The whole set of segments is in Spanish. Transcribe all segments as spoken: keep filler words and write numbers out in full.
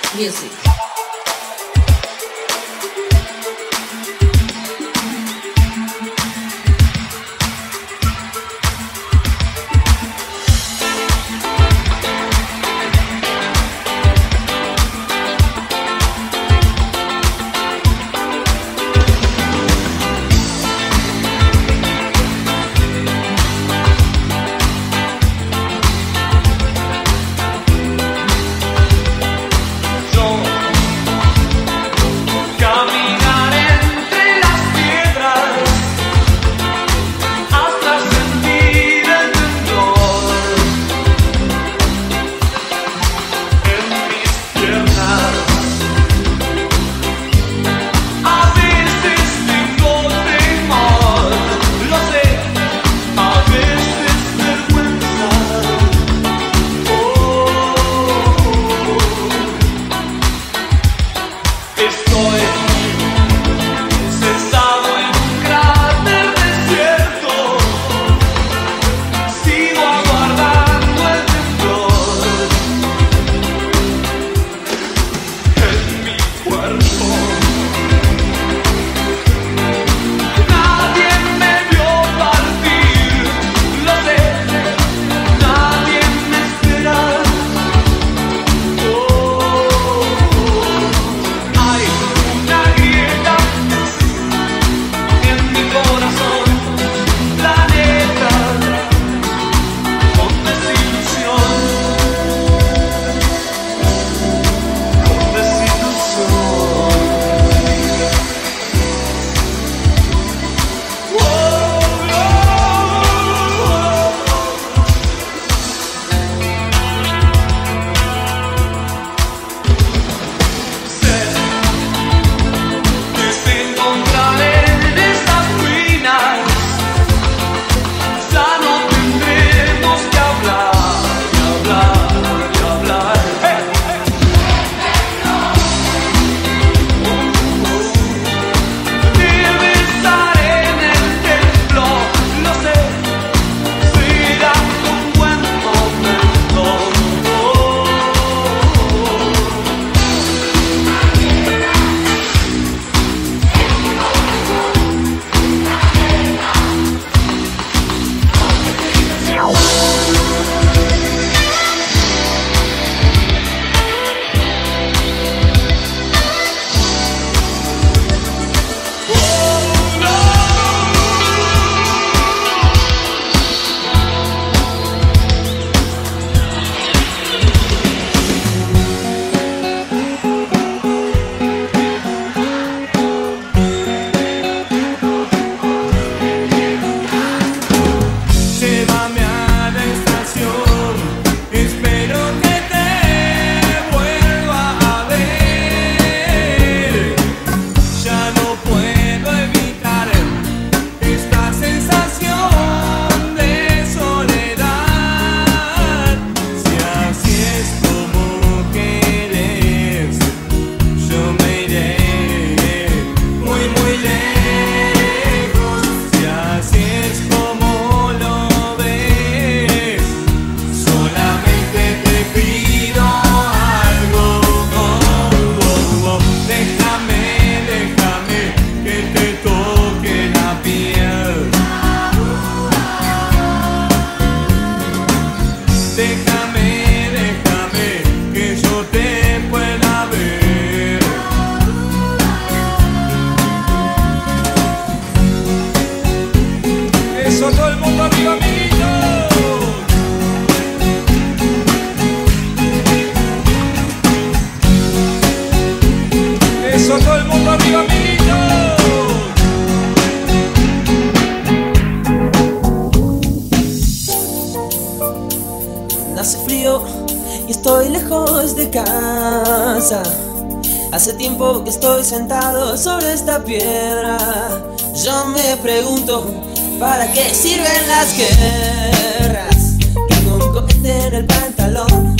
Music. Hace frío y estoy lejos de casa. Hace tiempo que estoy sentado sobre esta piedra. Yo me pregunto, ¿para qué sirven las guerras? Tengo un cohete en el pantalón.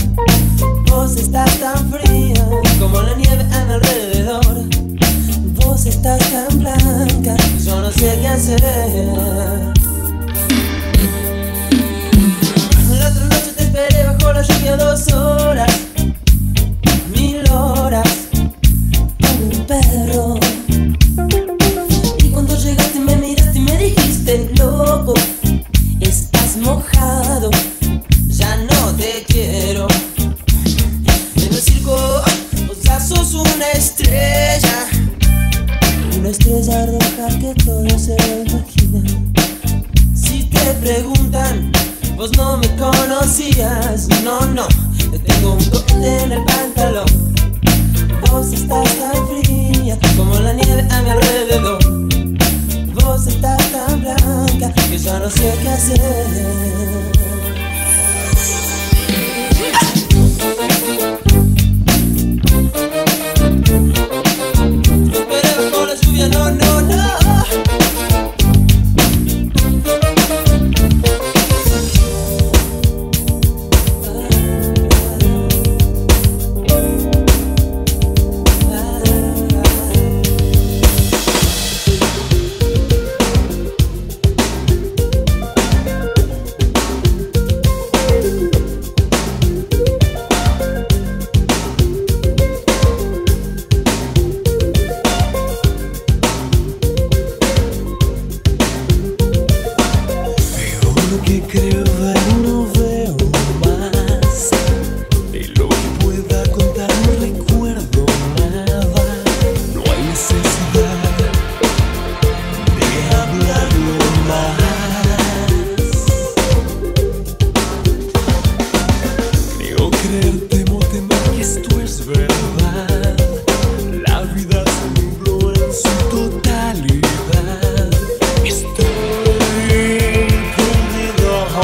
Vos estás tan fría como la nieve a mi alrededor. Vos estás tan blanca, yo no sé qué hacer. La otra noche te esperé bajo la lluvia dos horas, mil horas. tengo un corte en el pantalón. Vos estás tan fría como la nieve a mi alrededor. Vos estás tan blanca que ya no sé qué hacer. No, no, no. Que creo ver no veo más. De lo que pueda contar no recuerdo nada. No hay necesidad de hablarlo más. Creo creer, temo temer que esto es verdad. La vida se nubló en su totalidad. Estoy perdido.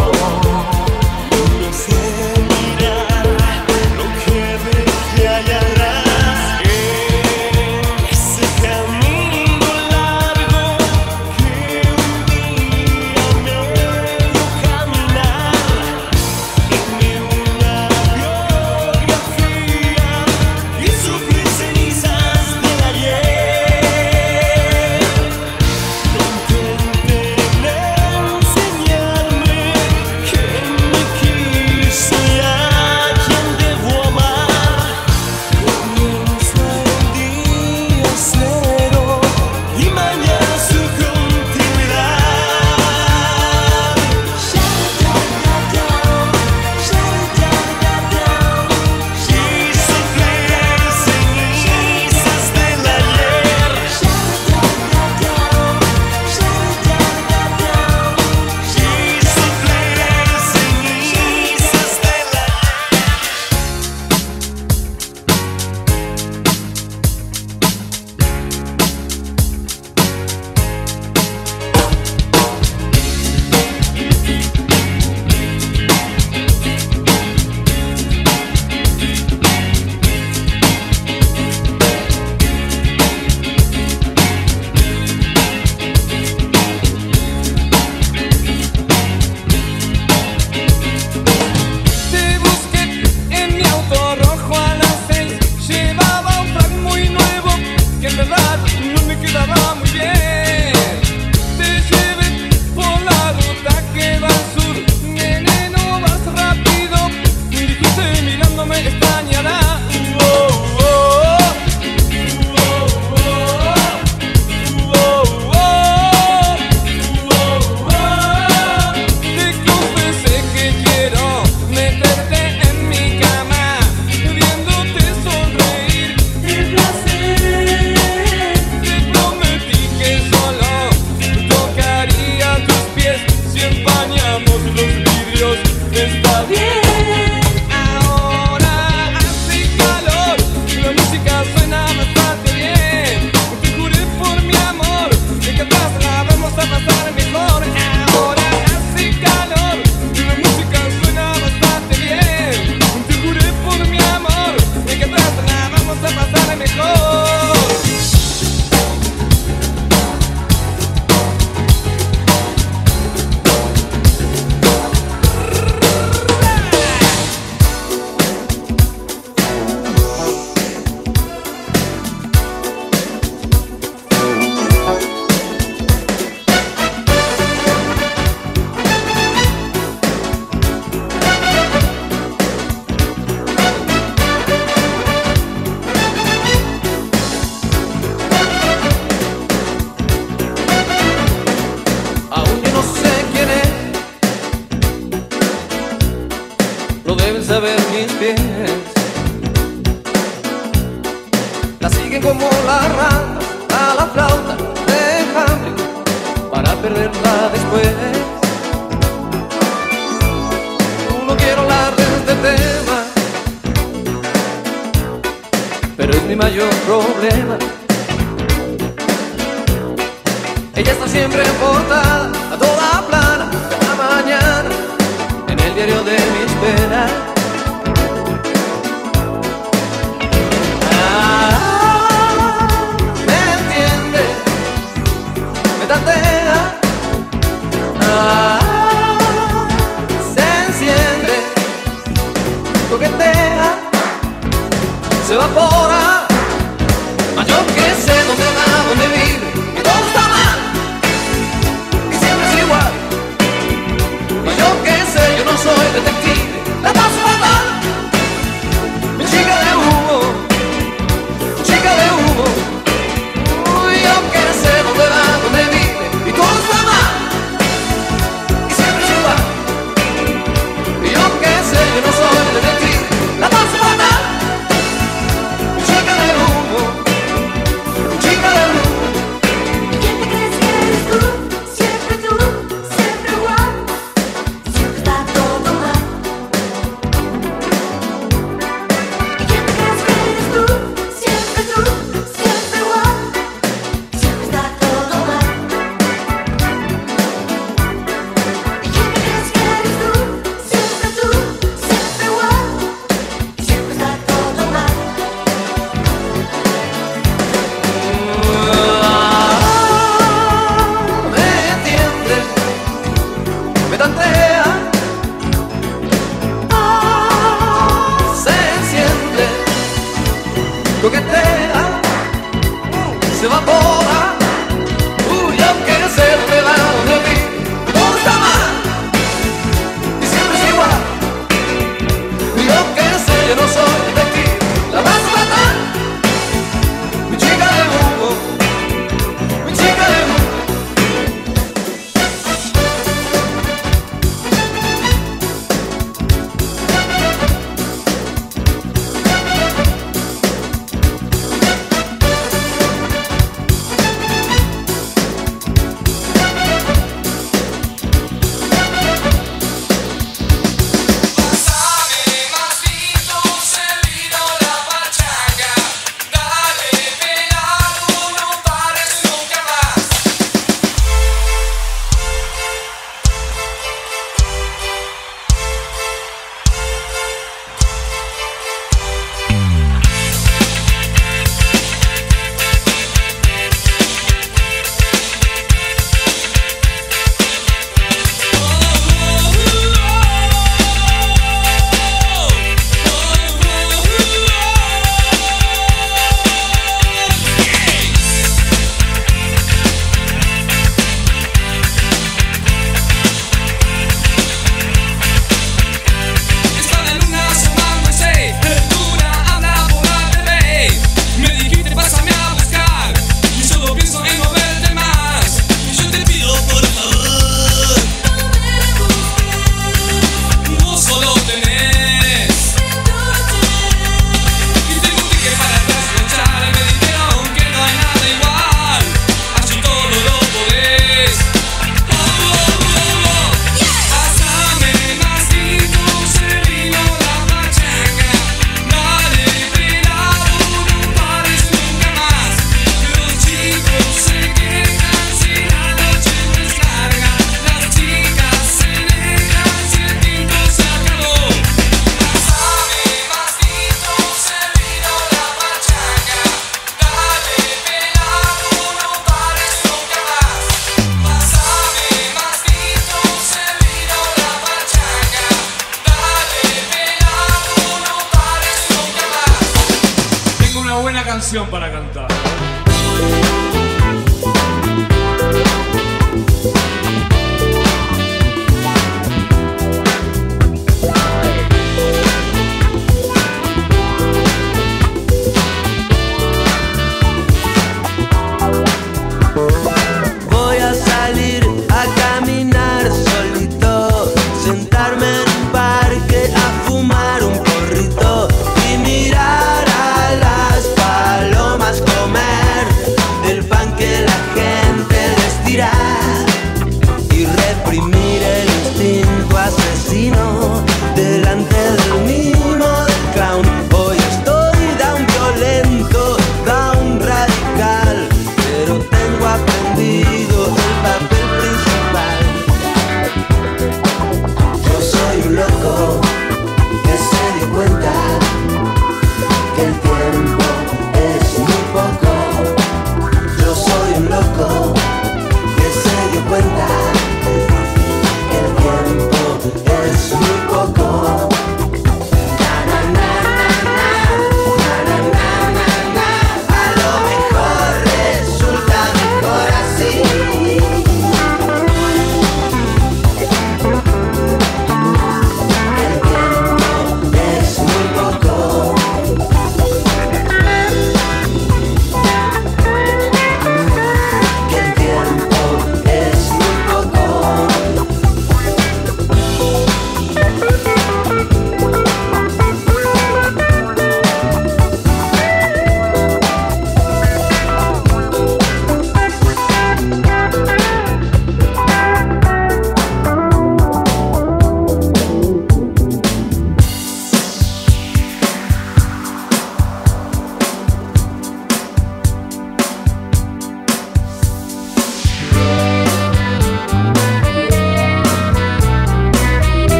problema. Ella está siempre en portada, a toda plana, cada mañana, en el diario de mis penas. Ah, me entiende, me tantea. Ah, se enciende, coquetea, se evapora. Mas yo que sé dónde va, dónde vive, y todo está mal, y siempre es igual. Mas yo que sé, yo no soy detective, la paso fatal. Mi chica de humo, chica de humo. Uy, yo que sé dónde va, dónde vive, y todo está mal, y siempre es igual. Y yo que sé, yo no soy detective, la paso fatal. Mi chica de humo, chica de humo. ¿Quién te crees que eres tú? Siempre tú, siempre igual. Siempre está todo mal. ¿Quién te crees que eres tú? Siempre tú, siempre igual. Siempre está todo mal. ¿Quién te crees que eres tú? Siempre tú, siempre igual. Siempre está todo mal. Me entiende, me tantea. Se enciende, coquetea, se evapora. Uy, yo que sé dónde va, dónde vive, todo está mal, y siempre es igual. Y yo que sé, yo no soy detective, la vas a matar. Mi chica de humo, mi chica de humo. Está la luna asomándose, la luna habla por la T V. Me dijiste pásame a buscar, y solo pienso en no verte más. Y yo te pido por favor, no solo tenés. Y tengo un ticket para trasnochar, me dijeron que no hay nada igual. Allí todo lo podés. Oh, oh, oh, oh. Pásame más tinto, se vino la pachanga. Dale pelado, no pares nunca más. Los chicos se quejan si la noche no es larga. Las chicas se dejan si el tinto se acabó. Pásame más tinto, se vino la pachanga. Dale pelado, no pares nunca más. Pásame más tinto, se vino la pachanga. Dale pelado, no pares nunca más. Tengo una buena canción para cantar. Voy a salir a caminar solito, sentarme en un parque a fumar un porrito y mirar a las palomas comer de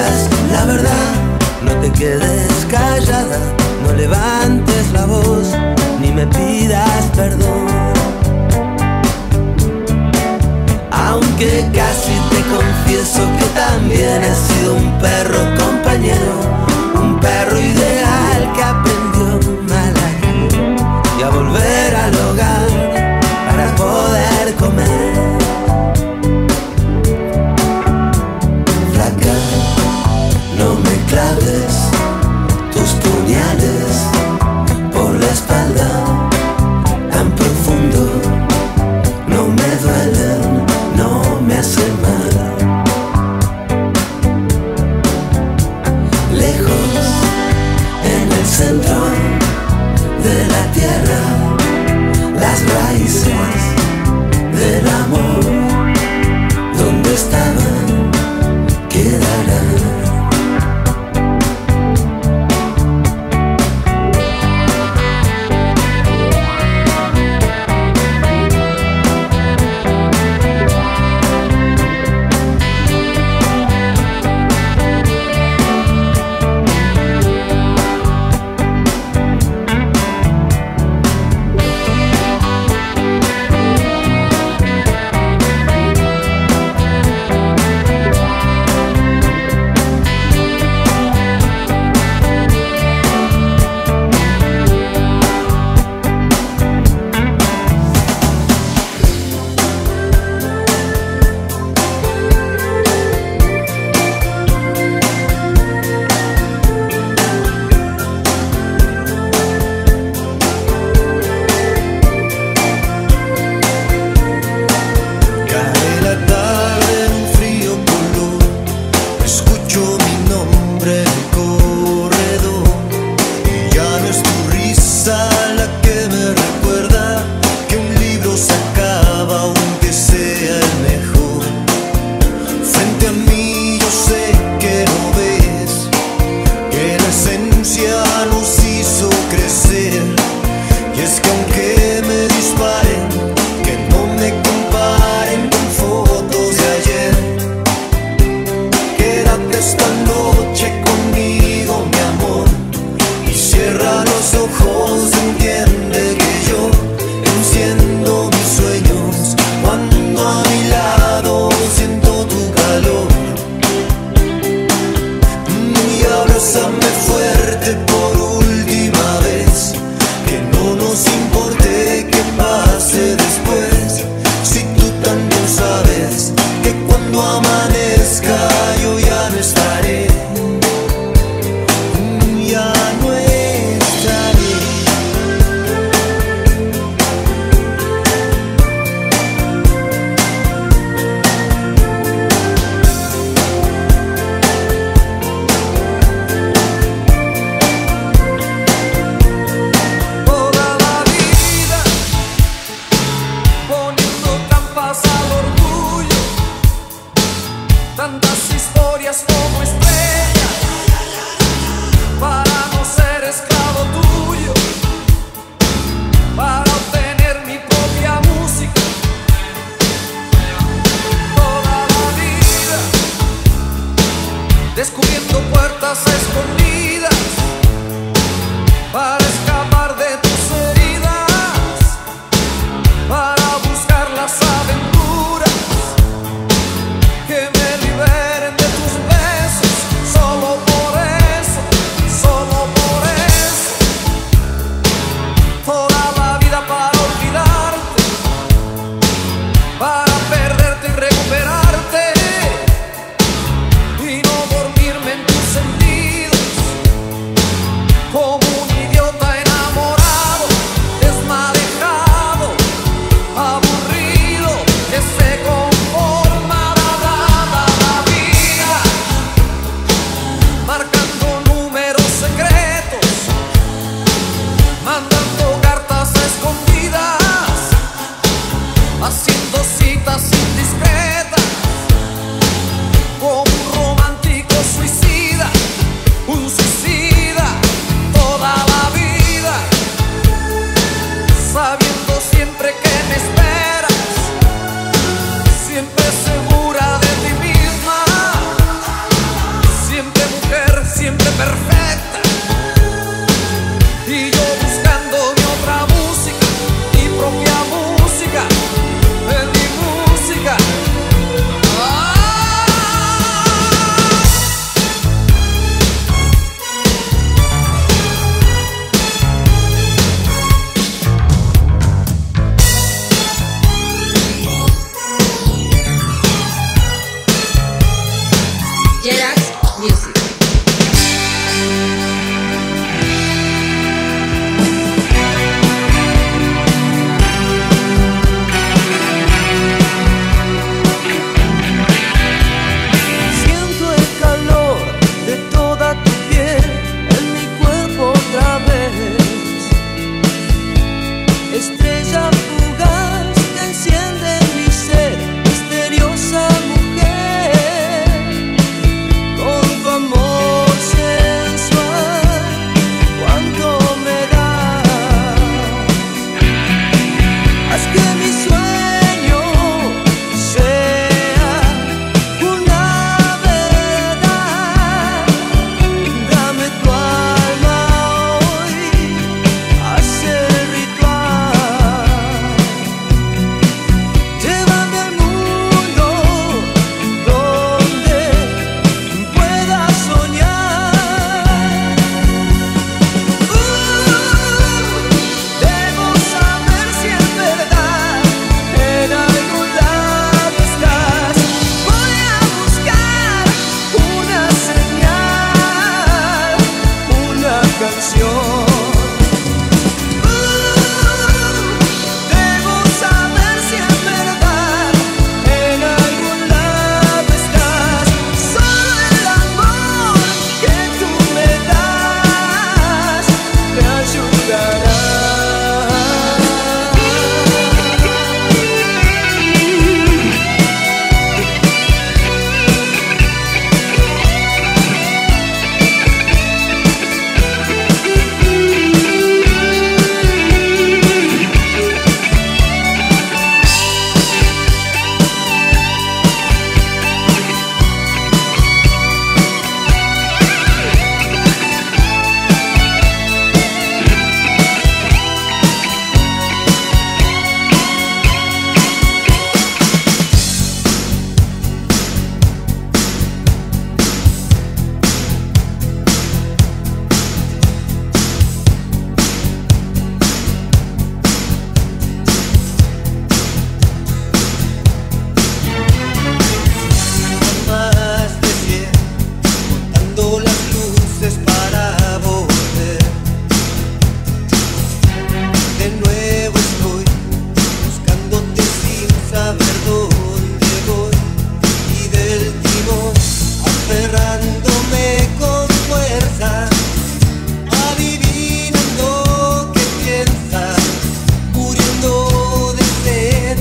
digas la verdad, no te quedes callada, no levantes la voz, ni me pidas perdón. Aunque casi te confieso que también he sido un perro compañero, un perro ideal que aprendió mal a ir y a volver al hogar para poder comer. Flaca, no me claves tus puñales por la espalda tan profundo, no me duelen, no me hacen mal. Lejos, en el centro de la tierra, las raíces del amor, donde estaban, quedarán. Y no dormirme en tus sentidos. perfecta. Y yo buscando mi otra música, mi propia música, en mi música. ¡Ah! Jerax Music. Siento el calor de toda tu piel en mi cuerpo otra vez. Estrella fugaz que enciende mi ser, misteriosa mujer, con tu amor sensual, cuánto me das. Haz que mi sueño sea una verdad. Dame tu alma hoy, haz el ritual. Llévame al mundo donde pueda soñar. Uh, debo saber si es verdad, en algún lado estás. Voy a buscar una señal, una canción. Uh, debo saber si es verdad, en algún lado estás. Solo el amor que tú me das me ayudará. Más de cien, contando las luces para volver. De nuevo estoy buscándote sin saber dónde voy, y del timón aferrándome con fuerza, adivinando qué piensas, muriendo de sed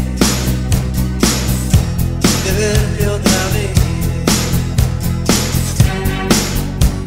de verte otra vez.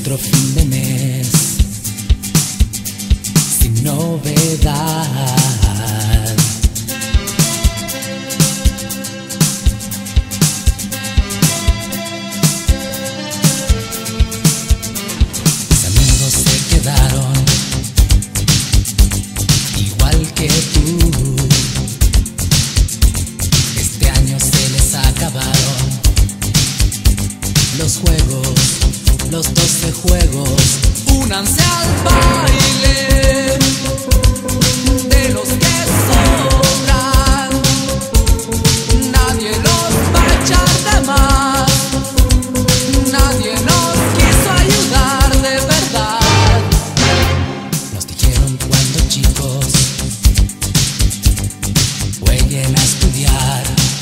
otro fin de mes sin novedad. Mis amigos se quedaron igual que tú. Este año se les acabaron los juegos, los doce juegos. Únanse al baile de los que sobran. Nadie los va a echar de más. Nadie nos quiso ayudar de verdad. Nos dijeron cuando chicos jueguen a estudiar.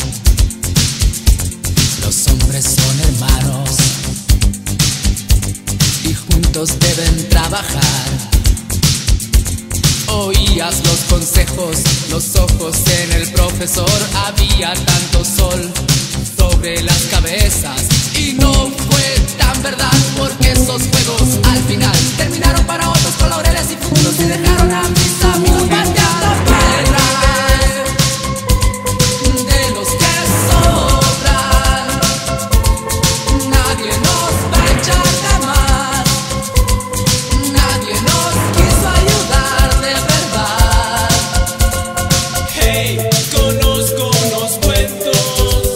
Los hombres son hermanos y juntos deben trabajar. Oías los consejos, los ojos en el profesor. Había tanto sol sobre las cabezas y no fue tan verdad, porque esos juegos al final terminaron para otros con laureles y futuros y dejaron a mis amigos pateando piedra. De los que sobran, nadie nos va a echar de más. Nadie nos quiso ayudar de verdad. Hey, conozco unos cuentos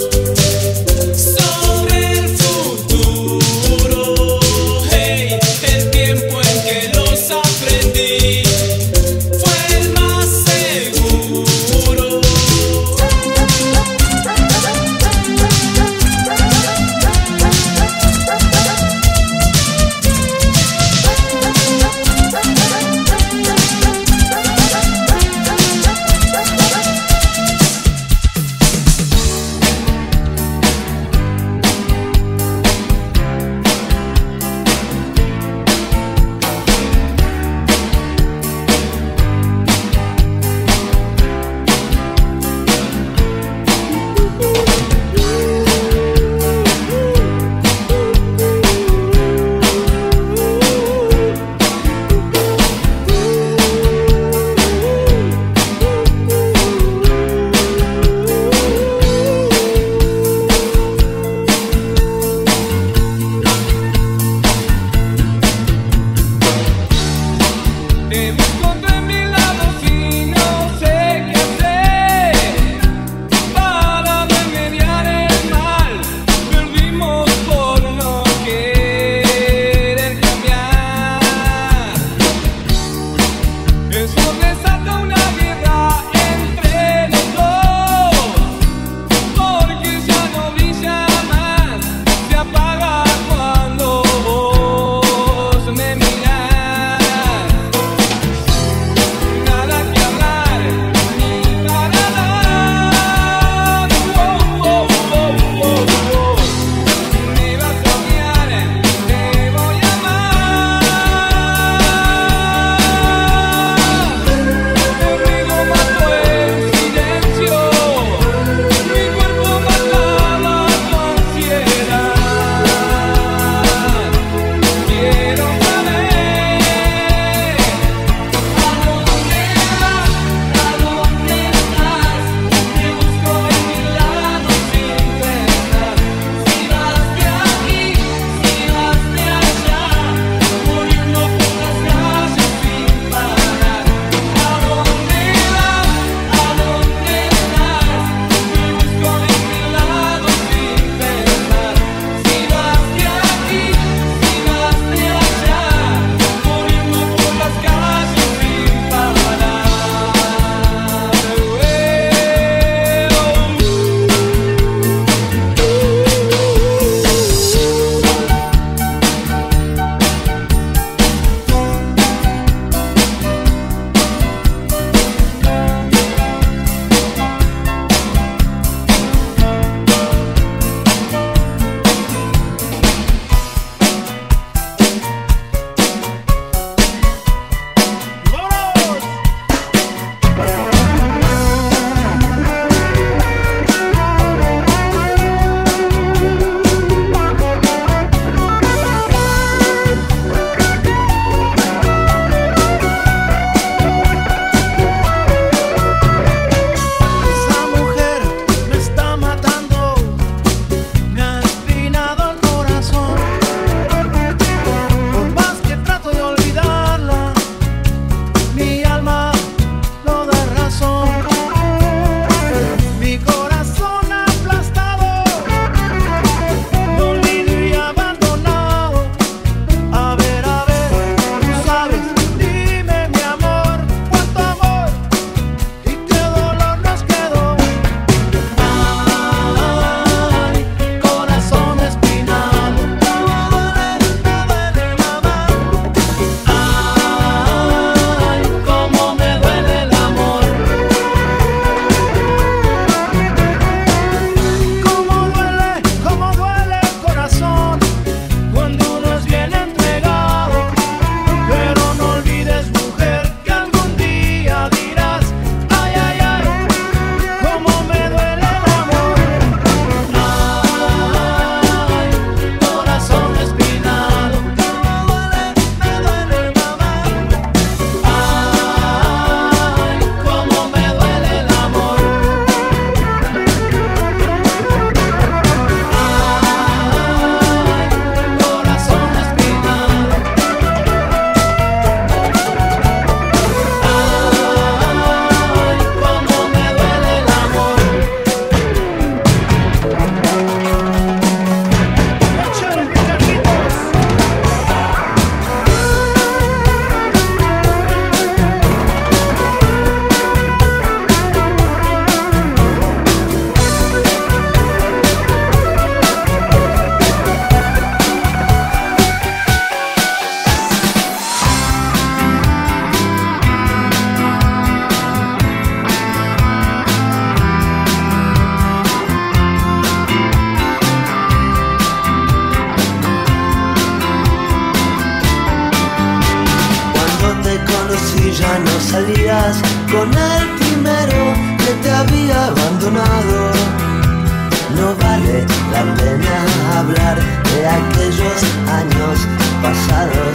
salías con el primero que te había abandonado. No vale la pena hablar de aquellos años pasados.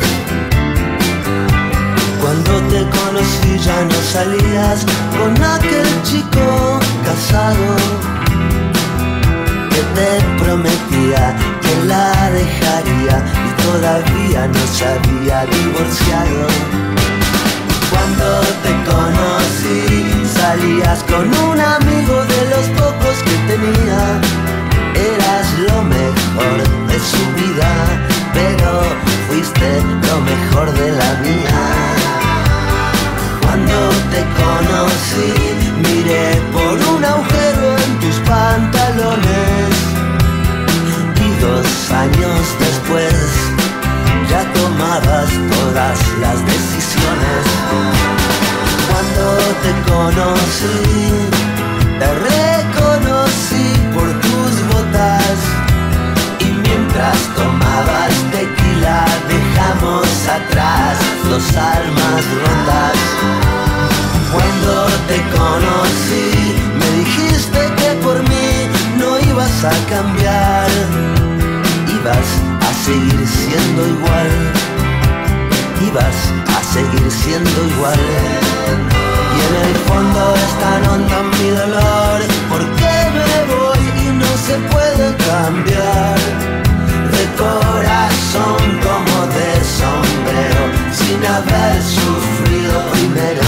Cuando te conocí ya no salías con aquel chico casado que te prometía que la dejaría y todavía no se había divorciado. Cuando te conocí salías con un amigo de los pocos que tenía. Eras lo mejor de su vida, pero fuiste lo mejor de la mía. Cuando te conocí miré por un agujero en tus pantalones y dos años después ya tomabas todas las decisiones. Cuando te conocí, te reconocí por tus botas y mientras tomabas tequila dejamos atrás dos almas rotas. Cuando te conocí, me dijiste que por mí no ibas a cambiar, ibas a seguir siendo igual, ibas a seguir siendo igual. Y en el fondo es tan hondo mi dolor, porque me voy y no se puede cambiar. De corazón como de sombrero, sin haber sufrido primero.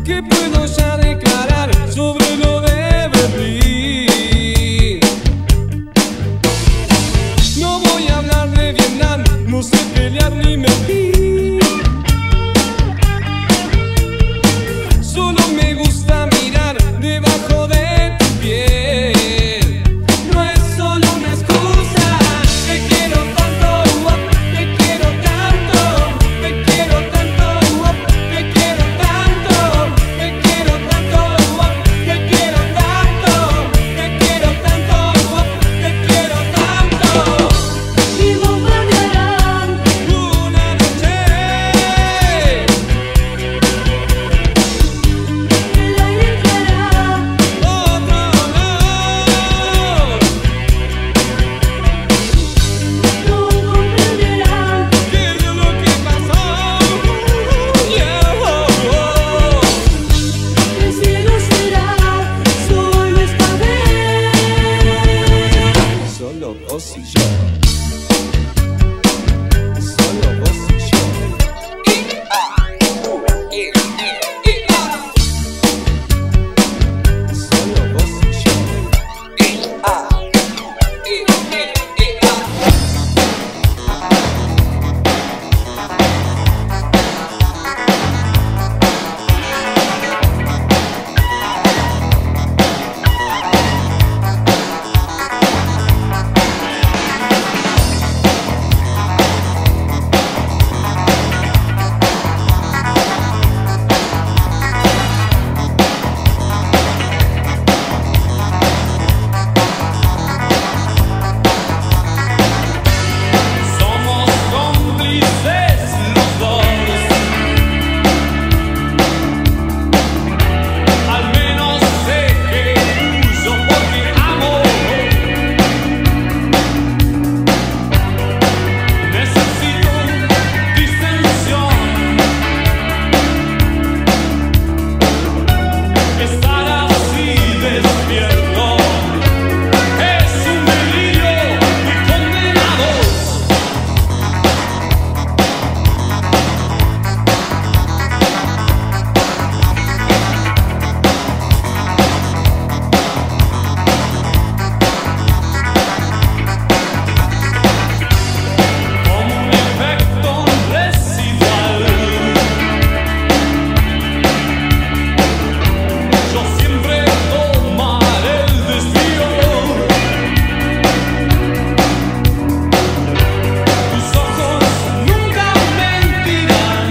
¿Qué puedo ya declarar sobre lo de Berlín? No voy a hablar de Vietnam, no sé pelear ni mentir. Solo me gusta mirar debajo de tu piel. No es solo una excusa. Te quiero tanto, oh, te quiero tanto, te quiero tanto, oh, te quiero tanto, te quiero tanto, oh, te quiero tanto, te quiero tanto, oh, te quiero tanto. Y bombardearán Una noche el aire entrará. otro olor. No comprenderán ¿Qué es lo que pasó? Yeah, oh, oh. el cielo será solo esta vez. Solo vos y yo. Solo vos y yo. Solo vos y yo. Somos cómplices los dos. Al menos sé que uso porque amo. Necesito distensión. Estar así despierto es un delirio de condenados. Como un efecto residual, yo siempre tomaré el desvío. Tus ojos nunca mentirán,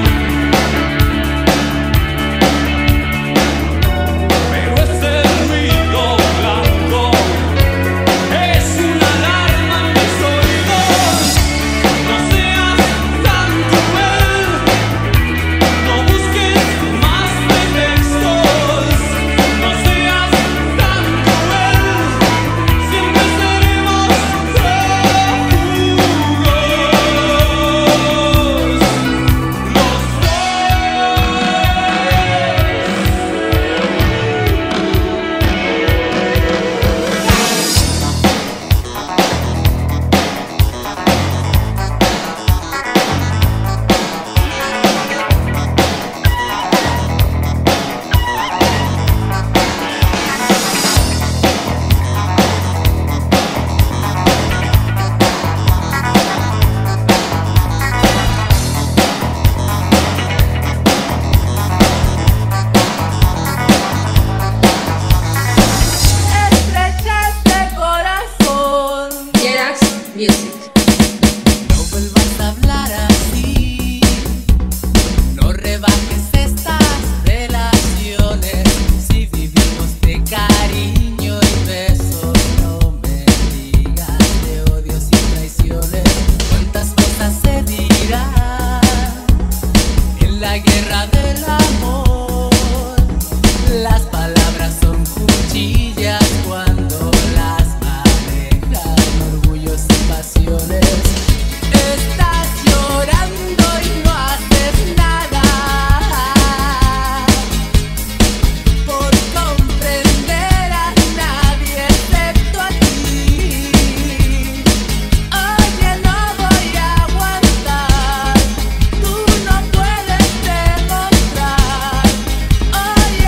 pero ese ruido blanco es una alarma en mis oídos. No seas tan cruel, no busques más pretextos. No seas tan cruel, siempre seremos prófugos Estrechas de corazón. Jerax Music. No vuelvas a hablar así, no rebajes estas relaciones. Si vivimos de cariño y besos, no me digas de odios y traiciones. Cuántas cosas se dirán en la guerra del amor. Las palabras son cuchillas cuando las manejan orgullos y pasiones. Estás llorando y no haces nada por comprender a nadie excepto a ti. Oye, no voy a aguantar, tú no puedes demostrar. Oye,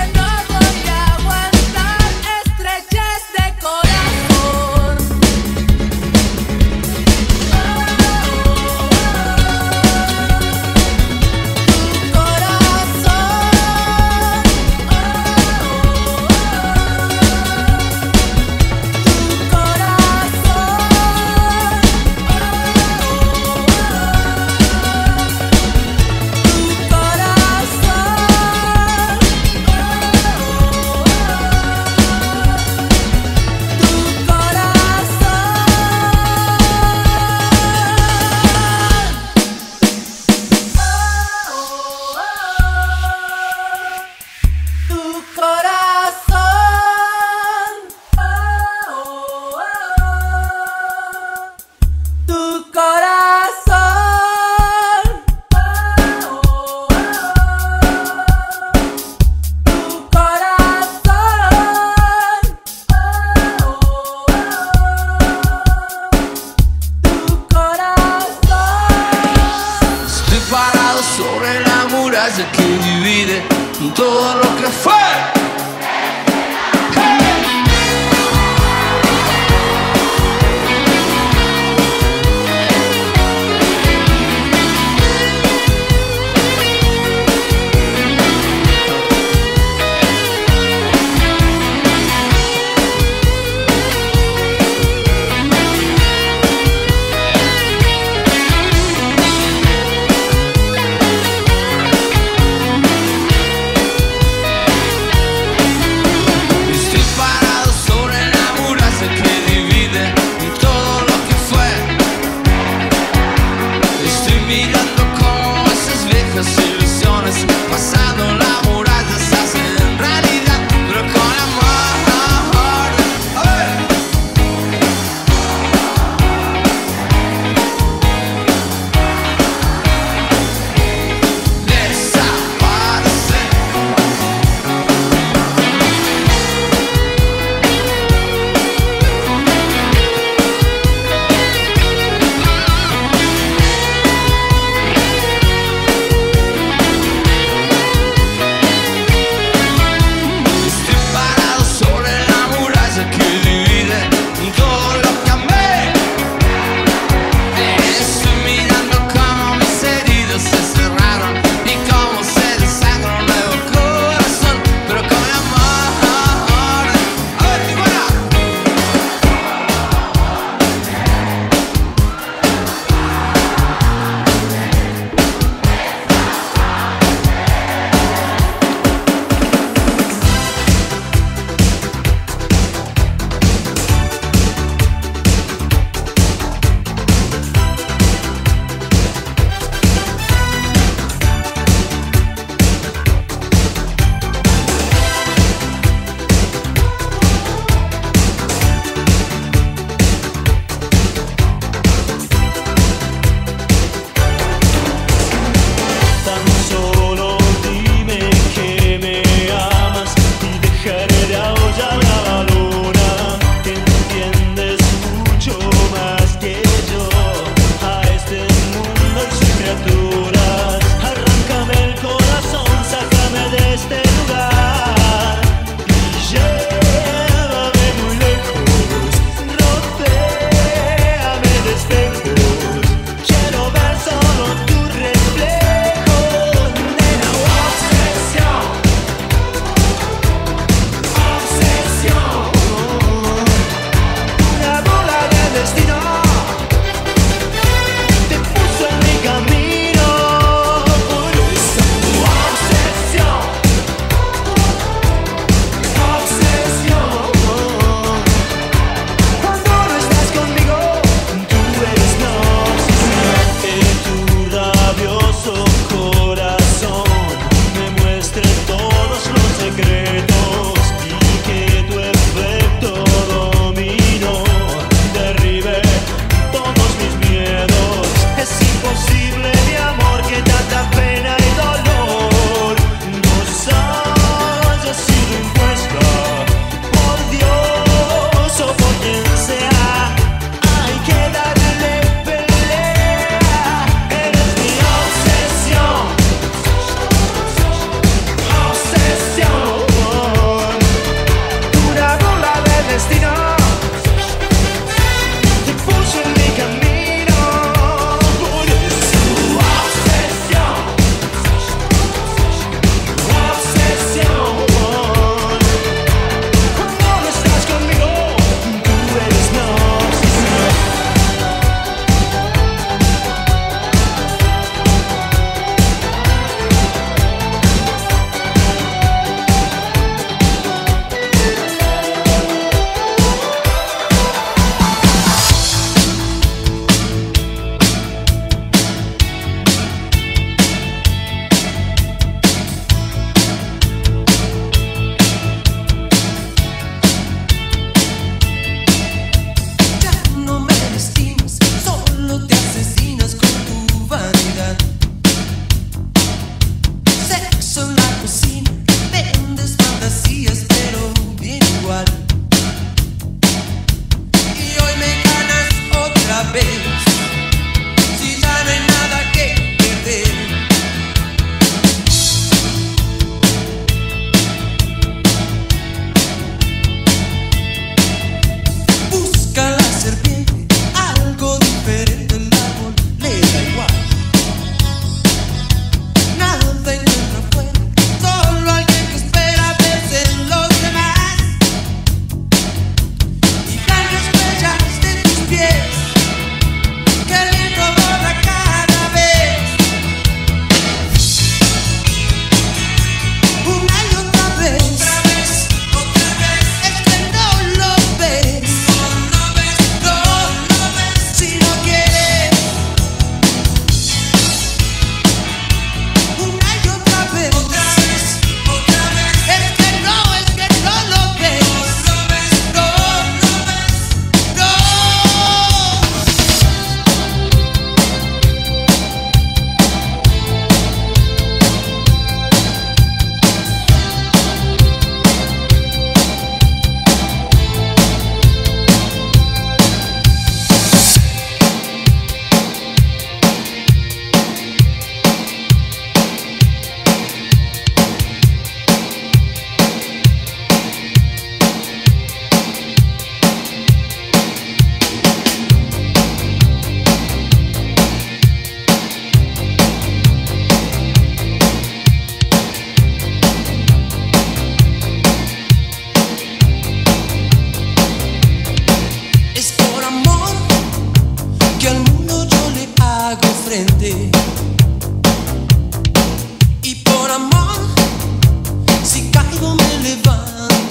divide todo lo que fue.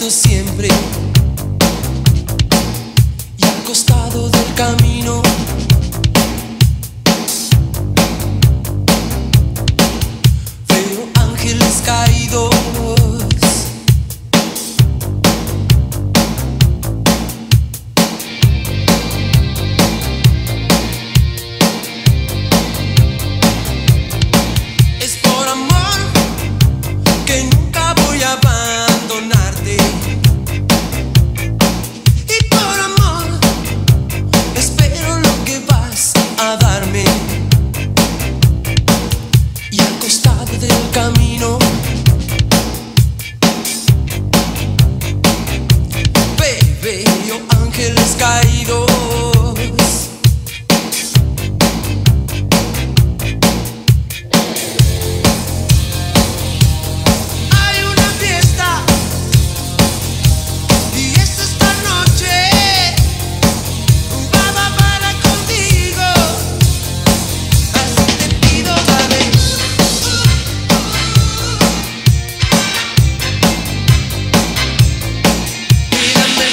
esperando siempre. Y al costado del camino veo ángeles caídos. Es por amor que nunca voy a abandonarte. Y por amor espero lo que vas a darme. Y al costado del camino veo ángeles caídos. Hay una fiesta y es esta noche. Va, va, para contigo. Así te pido, dame. Mírame.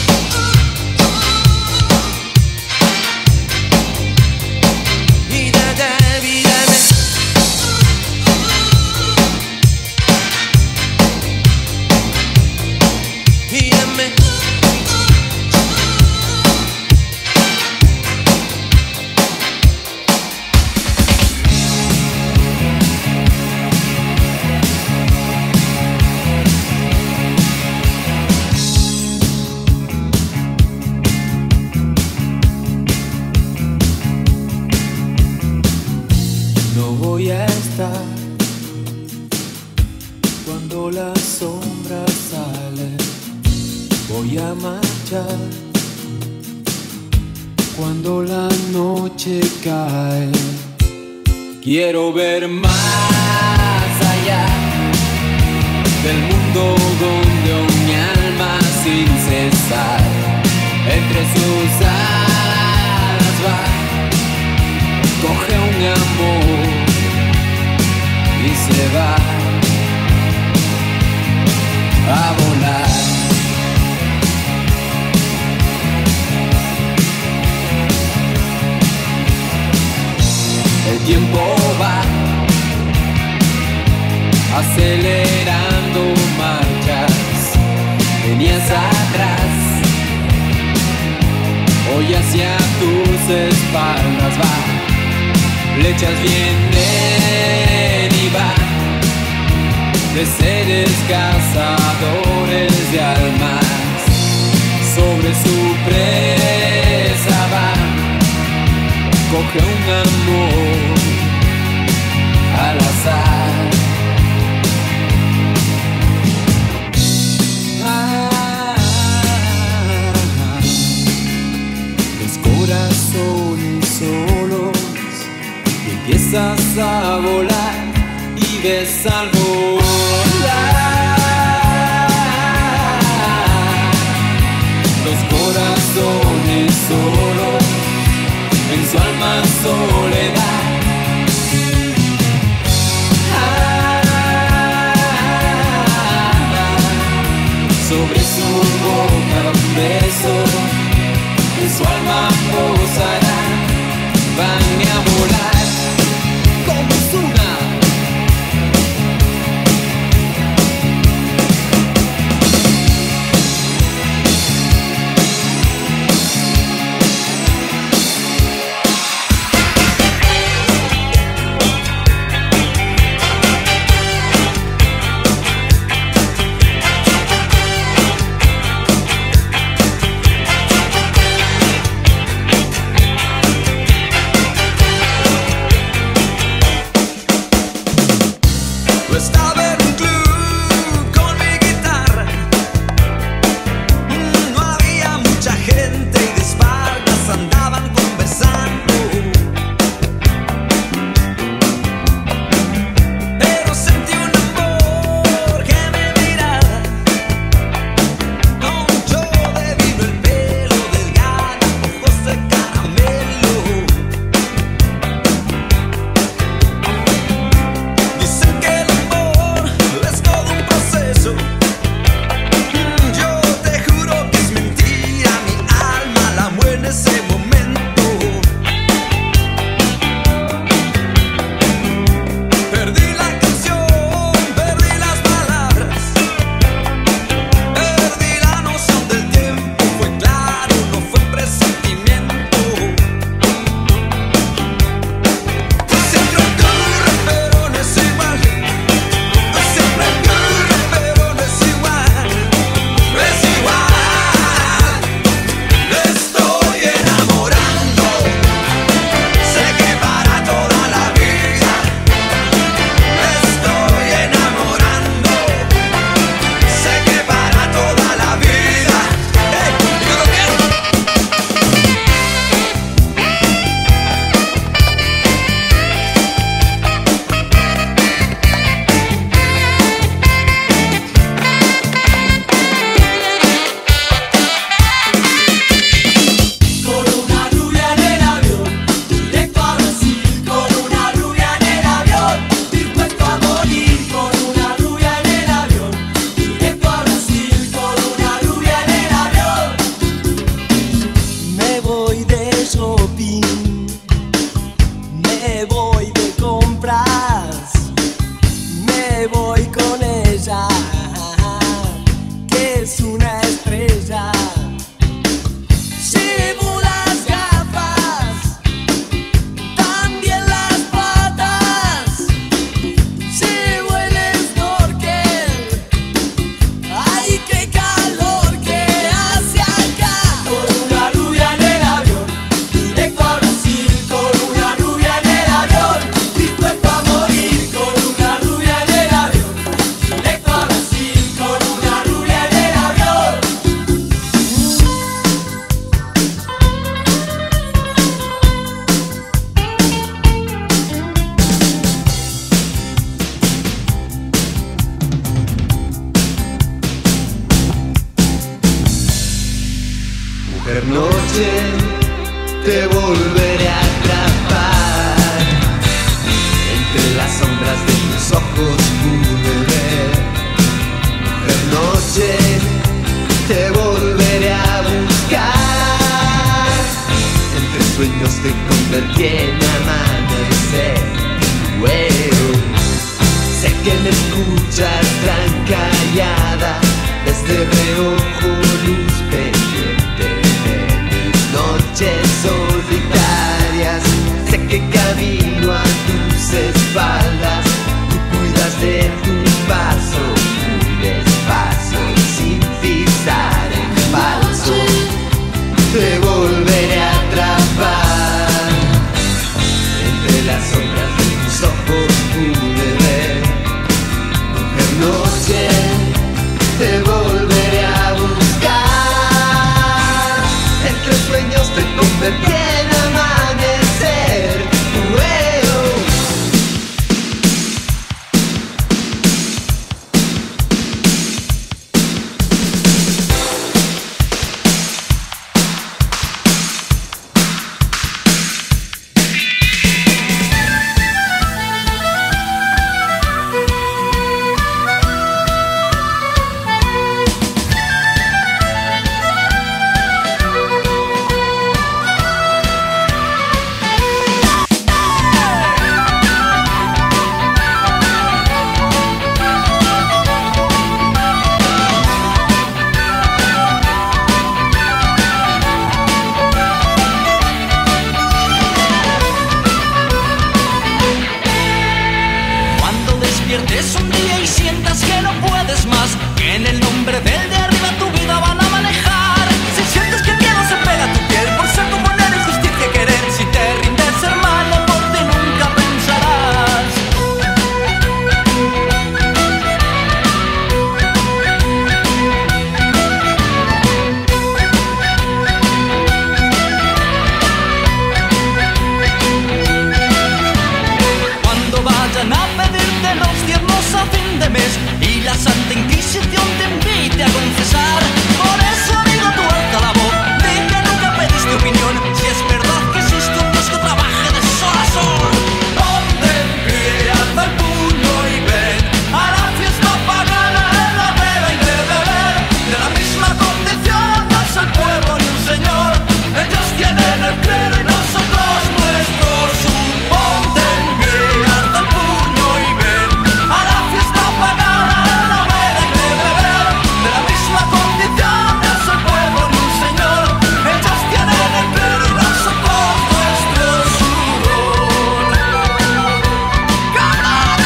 Mírame, mírame. Mírame. No voy a estar cuando la sombra sale. Voy a marchar cuando la noche cae. Quiero ver más allá del mundo donde mi alma sin cesar entre sus alas va. Coge un amor y se va a volar. El tiempo va acelerando marchas, venías atrás, hoy hacia tus espaldas va. Flechas vienen y van de seres cazadores de almas. Sobre su presa va, coge un amor al azar. Ah, los corazones solos. Empiezas a volar y ves al volar los corazones solos en su alma soledad. Ah, sobre su boca un beso, en su alma posará. Van a volar como Zuna. Let's go. Mujer noche, te volveré a atrapar. Entre las sombras de tus ojos pude ver. Mujer noche, te volveré a buscar. Entre sueños te convertí en amanecer. Wow. Sé que me escuchas tan callada, desde reojo luz pendiente de mis noches solitarias. Sé que camino a tus espaldas, tú cuidas de tu paso muy despacio, sin pisar en falso. Te volveré a atrapar. Entre las sombras de tus ojos pude ver. Mujer noche, te volveré a buscar. Entre sueños te convertí en amanecer. Wow. Despiertes un día y sientas que no puedes más, que en el nombre del de arriba tu vida van a manejar. Si sientes que el miedo se pega a tu piel por ser tu manera injusticia querer, si te rindes hermano por ti nunca pensarás. Cuando vayan a pedirte los diezmos a fin de mes y la Santa Inquisición te invite a confesar, por eso amigo tú alza la voz, di que nunca pediste opinión, si es verdad que existe un Dios que trabaje de sol a sol. Ponte en pie, alza el puño y ven a la fiesta pagana en la vela y de beber. De la misma condición no es el pueblo ni un señor, ellos tienen el clero y nosotros nuestros. Ponte en pie, alza el puño y ven a la fiesta pagana en la vela y de beber. De la misma condición no es el pueblo ni un señor, ellos tienen el clero y nosotros nuestro sudor. ¡Cabrones!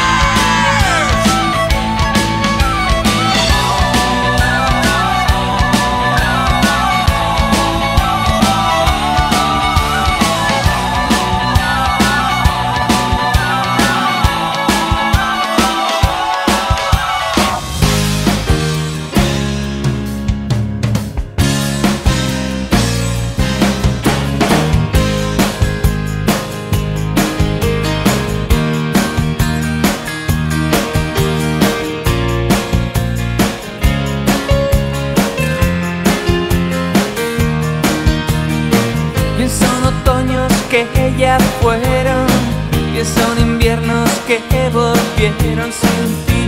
Que son otoños que ya fueron, que son inviernos que volvieron sin ti.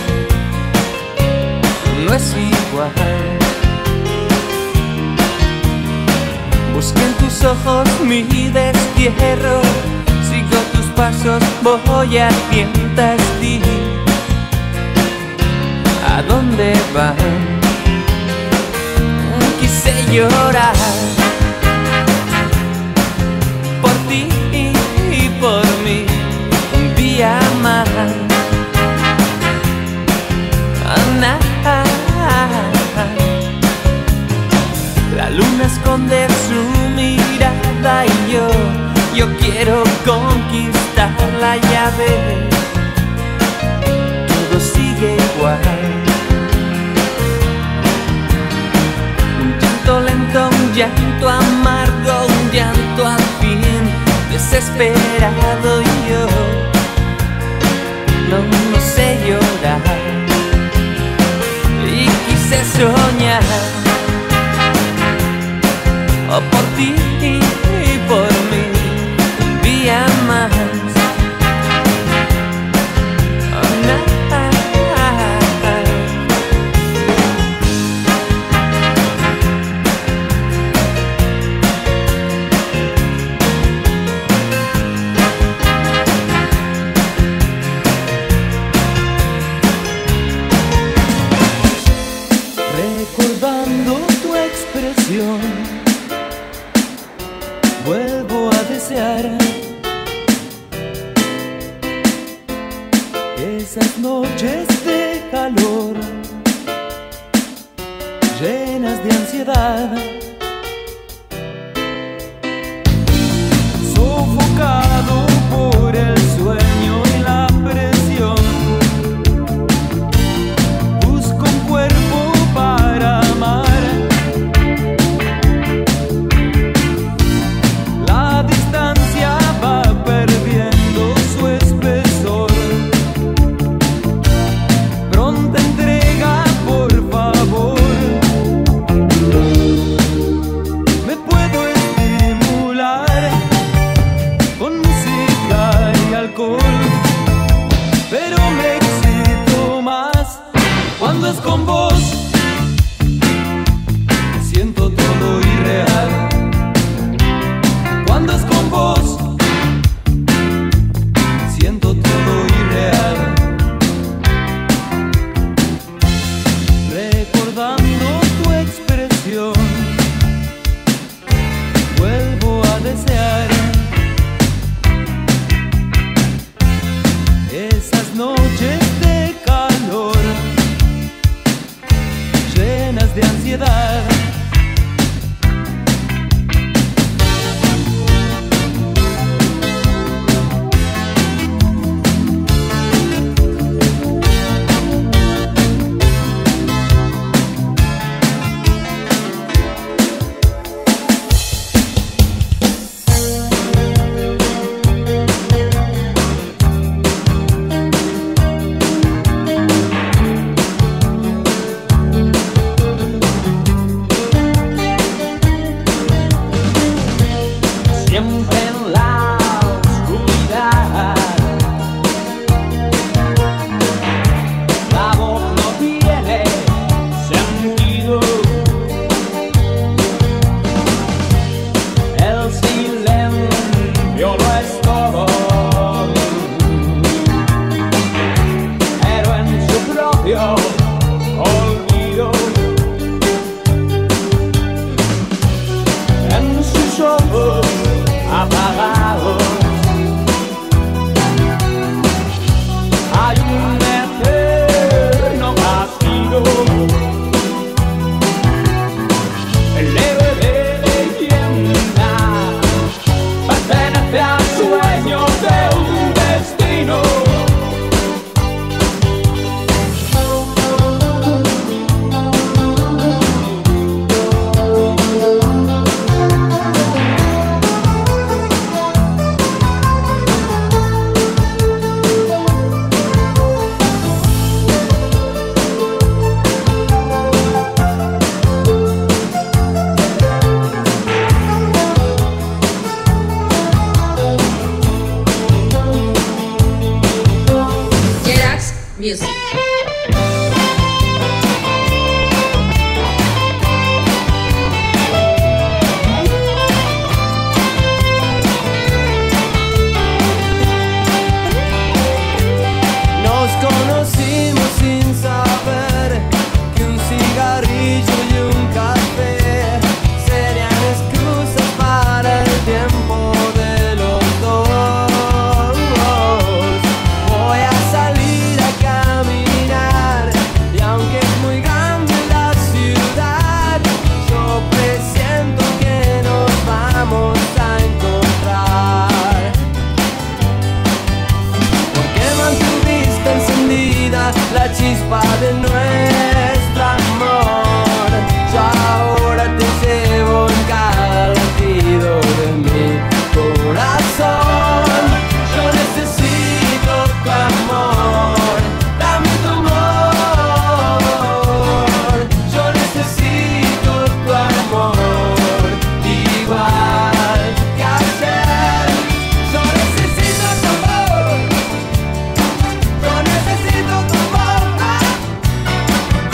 No es igual. Busqué en tus ojos mi destierro, sigo tus pasos, voy a tientas ti. ¿A dónde van? Quise llorar por ti y por mí un día más. Ana, la luna esconde su mirada y yo, yo quiero conquistarla, ya ves, todo sigue igual. Un llanto lento, un llanto amargo, un llanto al fin desesperado y yo no, no sé llorar y quise soñar noches de calor, llenas de ansiedad, sofocado por el sueño y la presión. Busco un cuerpo para amar. La distancia va perdiendo su espesor. Pronta entrega, por favor. Me puedo estimular con música y alcohol, pero me excito más cuando es con vos. Siento todo irreal cuando es con vos. Siento todo irreal. Recordando tu expresión, vuelvo a desear esas noches de calor, llenas de ansiedad. Siempre en la oscuridad, la voz no tiene sentido. El silencio lo es todo, pero en su propio olvido, en sus ojos apagados hay un eterno castigo. El héroe de leyenda pertenece al sueño de un destino. Jerax Music. Nos conocimos sin saber que un cigarrillo y un café serían excusas para el tiempo de los dos. Voy a salir a caminar y aunque es muy grande la ciudad, yo presiento que nos vamos a encontrar. Porque mantuviste encendida la chispa de nuestro amor. Yo ahora te llevo en cada latido de mi corazón. Yo necesito tu amor, dame tu amor. Yo necesito tu amor, igual que ayer. Yo necesito tu amor. Yo necesito tu amor.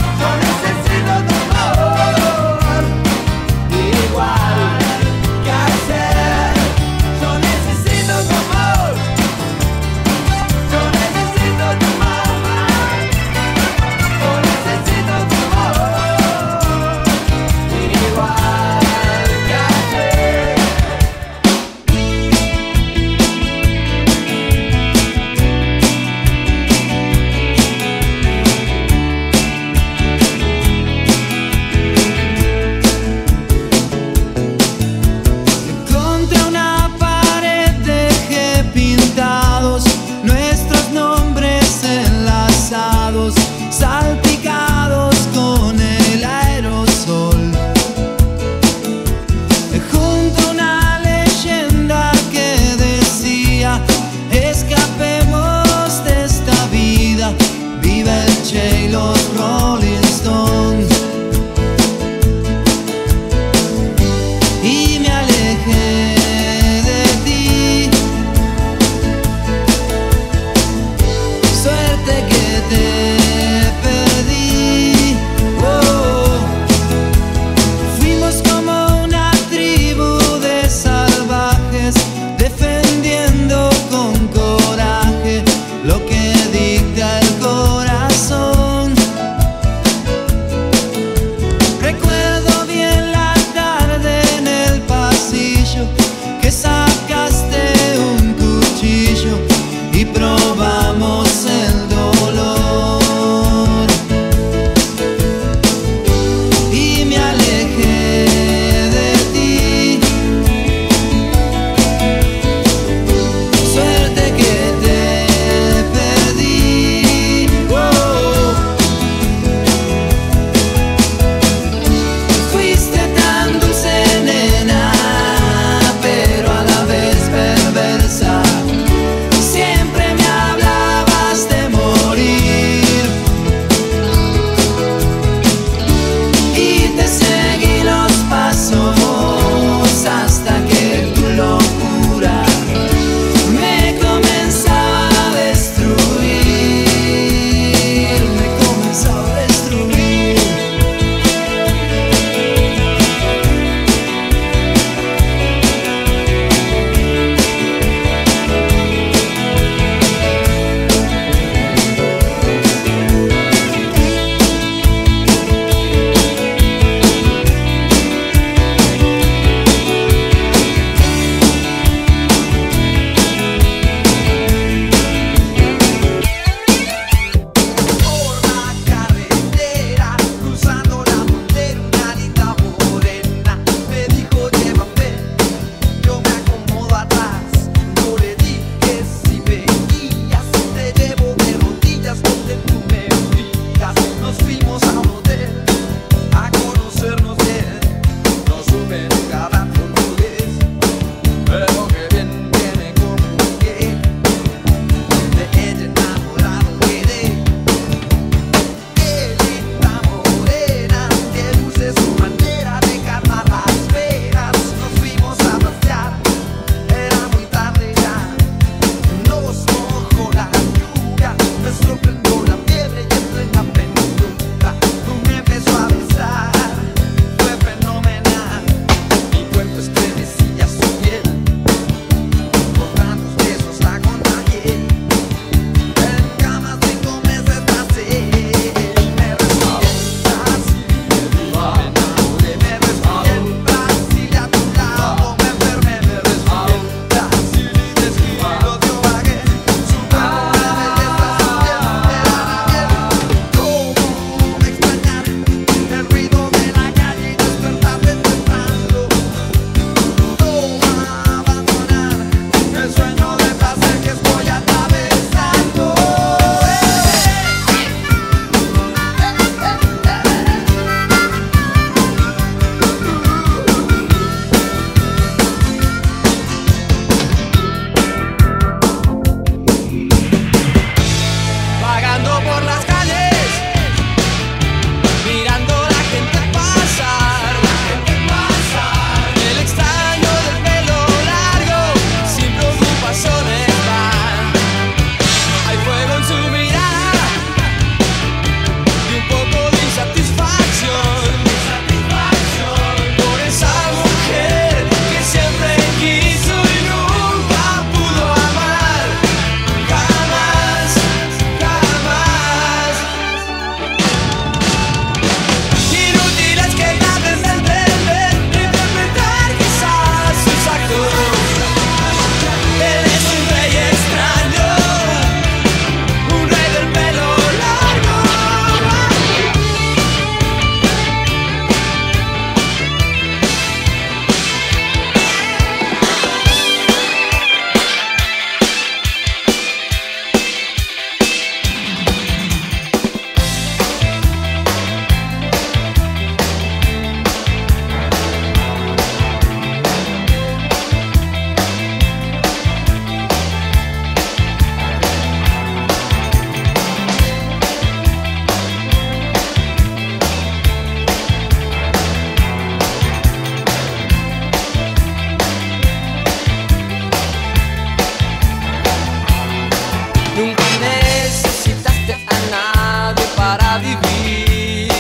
para vivir.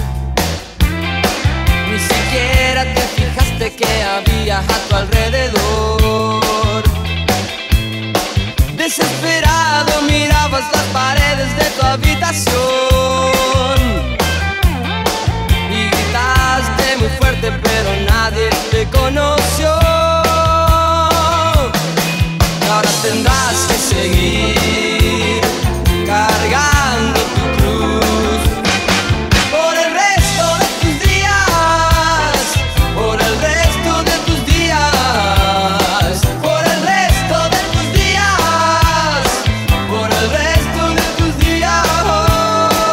Ni siquiera te fijaste que había a tu alrededor. Desesperado mirabas las paredes de tu habitación y gritaste muy fuerte, pero nadie te conoció. Ahora tendrás que seguir cargando tu cruz por el resto de tus días, por el resto de tus días, por el resto de tus días, por el resto de tus días.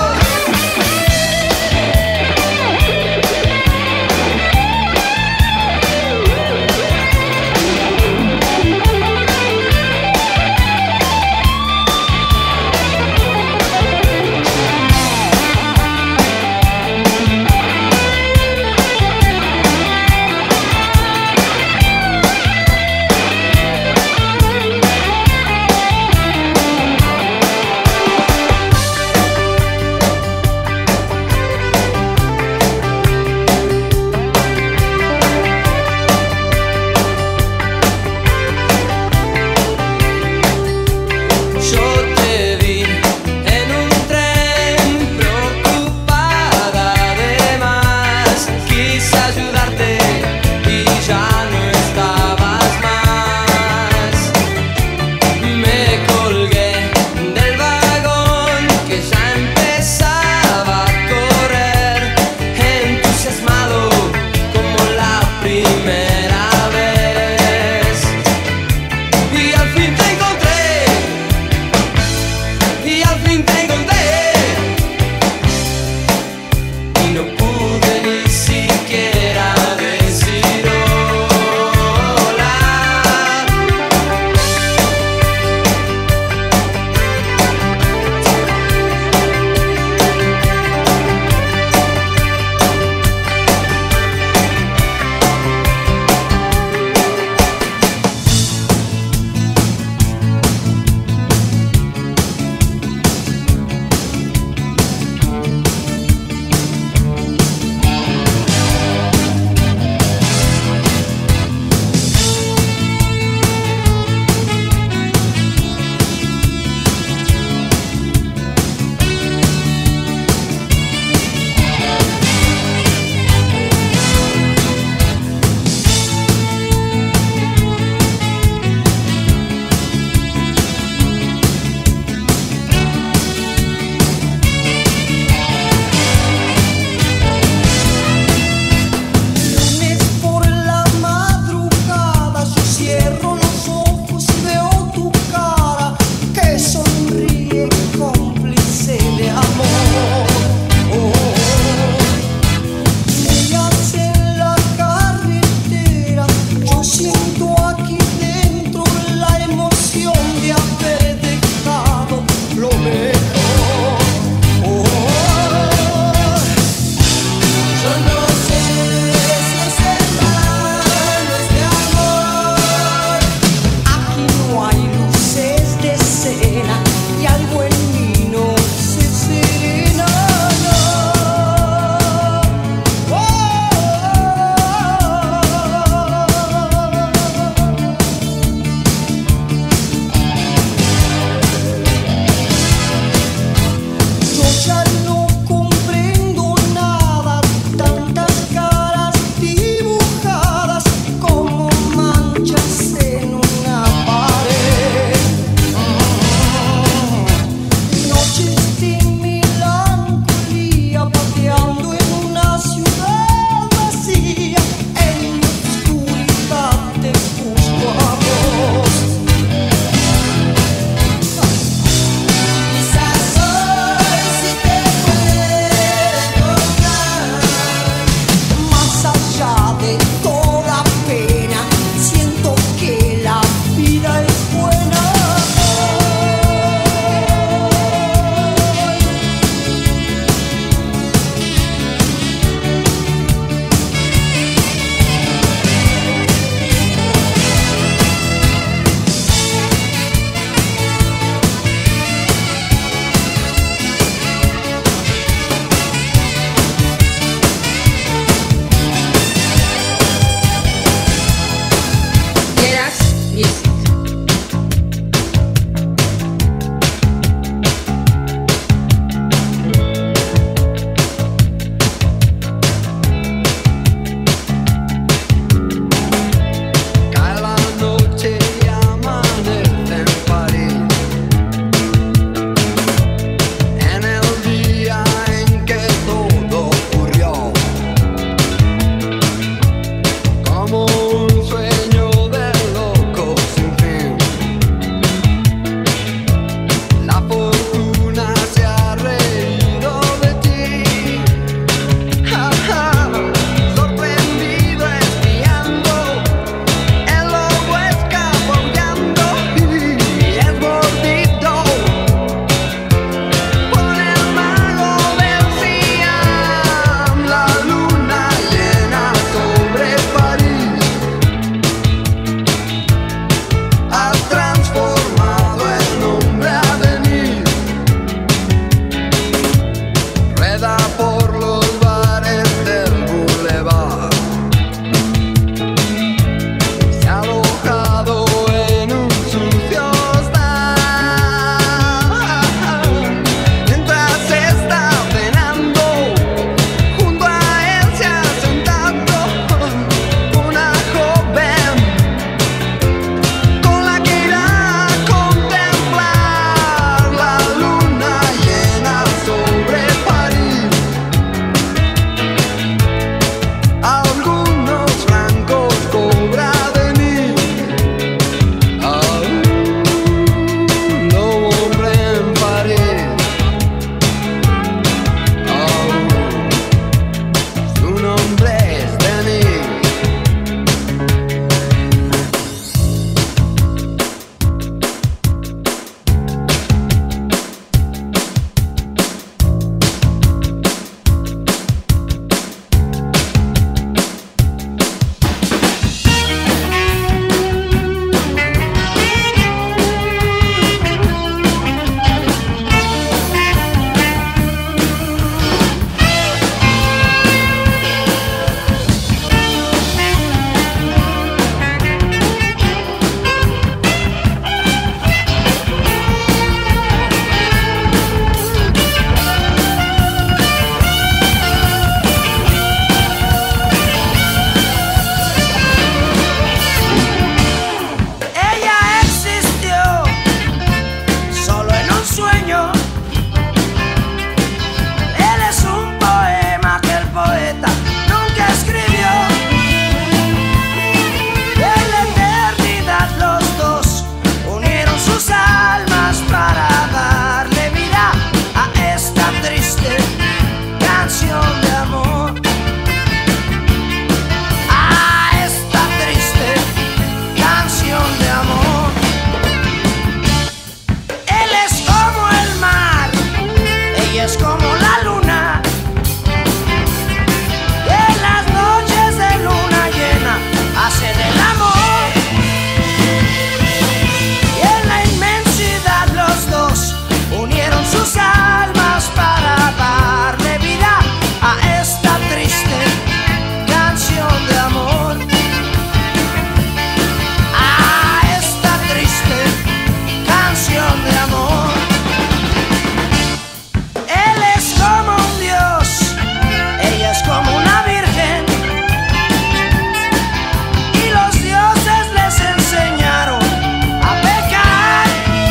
triste canción de amor. A esta triste canción de amor. Él es como el mar, ella es como la luna. En las noches de luna llena hacen el amor. Y en la inmensidad los dos unieron sus almas para darle vida a esta triste canción de amor. A esta triste canción de amor. Él es como un dios, ella es como una virgen. Y los dioses les enseñaron a pecar.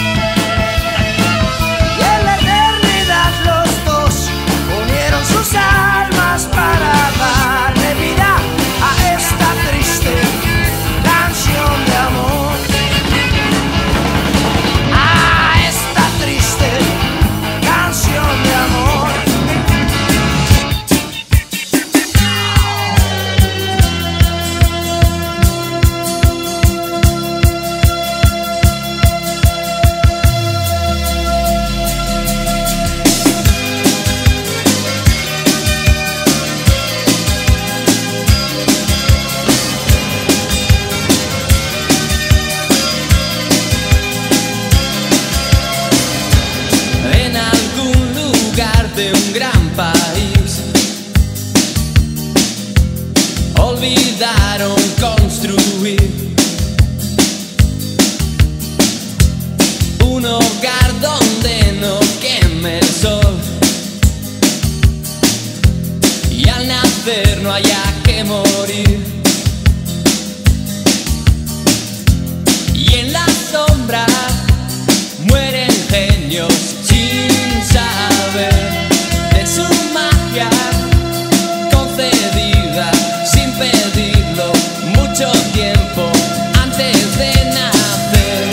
Y en la eternidad los dos unieron sus almas para darle vida a esta triste canción de amor. A esta triste canción de amor. En algún lugar de un gran país olvidaron construir un hogar donde no queme el sol y al nacer no haya que morir. Y en la sombra mueren genios sin saber de su magia concedida sin pedirlo mucho tiempo antes de nacer.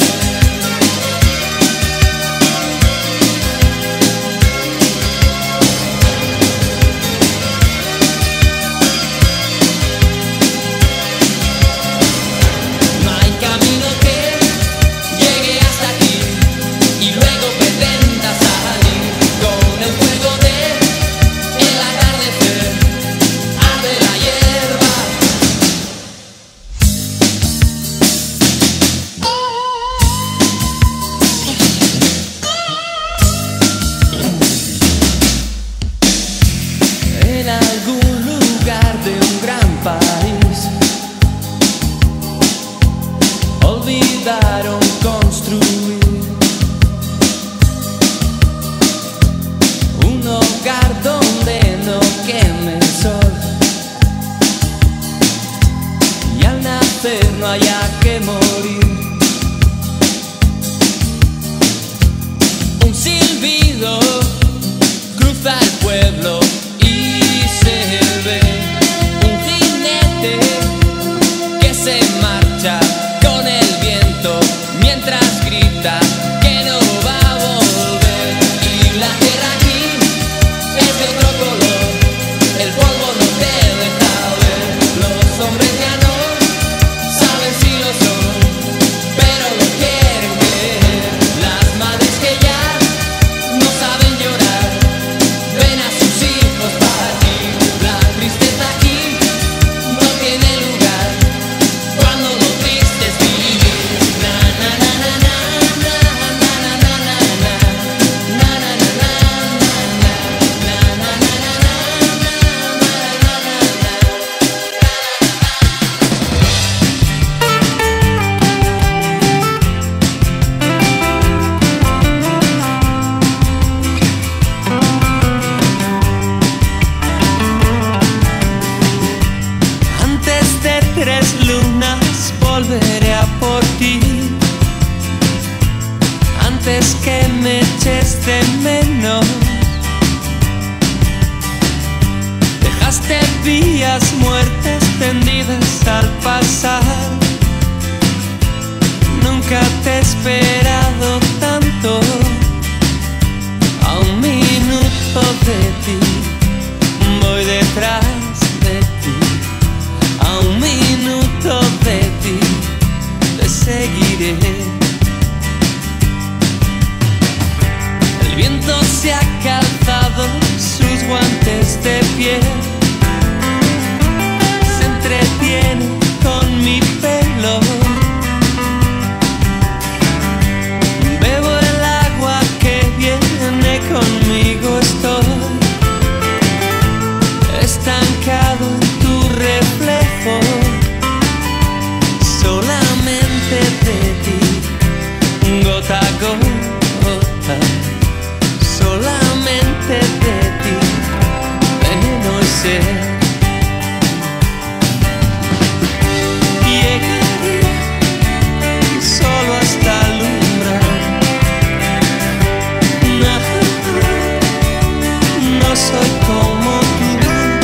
No hay camino que llegue hasta aquí y luego pretenda salir con el fuego de el atardecer. Arde la hierba. En algún lugar de un gran país olvidaron construir un hogar donde no queme el sol y al nacer no haya que morir. Un silbido cruza el pueblo y se ve un jinete que se marcha con el viento mientras grita que no va a volver. Y la tierra aquí es de otro color, el polvo no te deja ver. Los hombres ya no saben si lo son, pero lo quieren ver. Las madres que ya no saben llorar ven a sus hijos partir. La tristeza aquí no tiene lugar cuando lo triste es vivir. Na na na na na na na na na na na na na na na Antes de tres lunas volveré a por ti. Antes que me eches de menos. Dejaste vías muertas tendidas al pasar. Nunca te he esperado tanto. A un minuto minuto de ti, voy detrás de ti. A un minuto de ti te seguiré. El viento se ha calzado sus guantes de piel, se entretiene con mi pelo. Bebo el agua que viene conmigo, estoy estancado en tu reflejo. Solamente de ti, gota a gota. Solamente de ti, veneno y sed. Llegaré solo hasta el umbral. No, no soy como tú.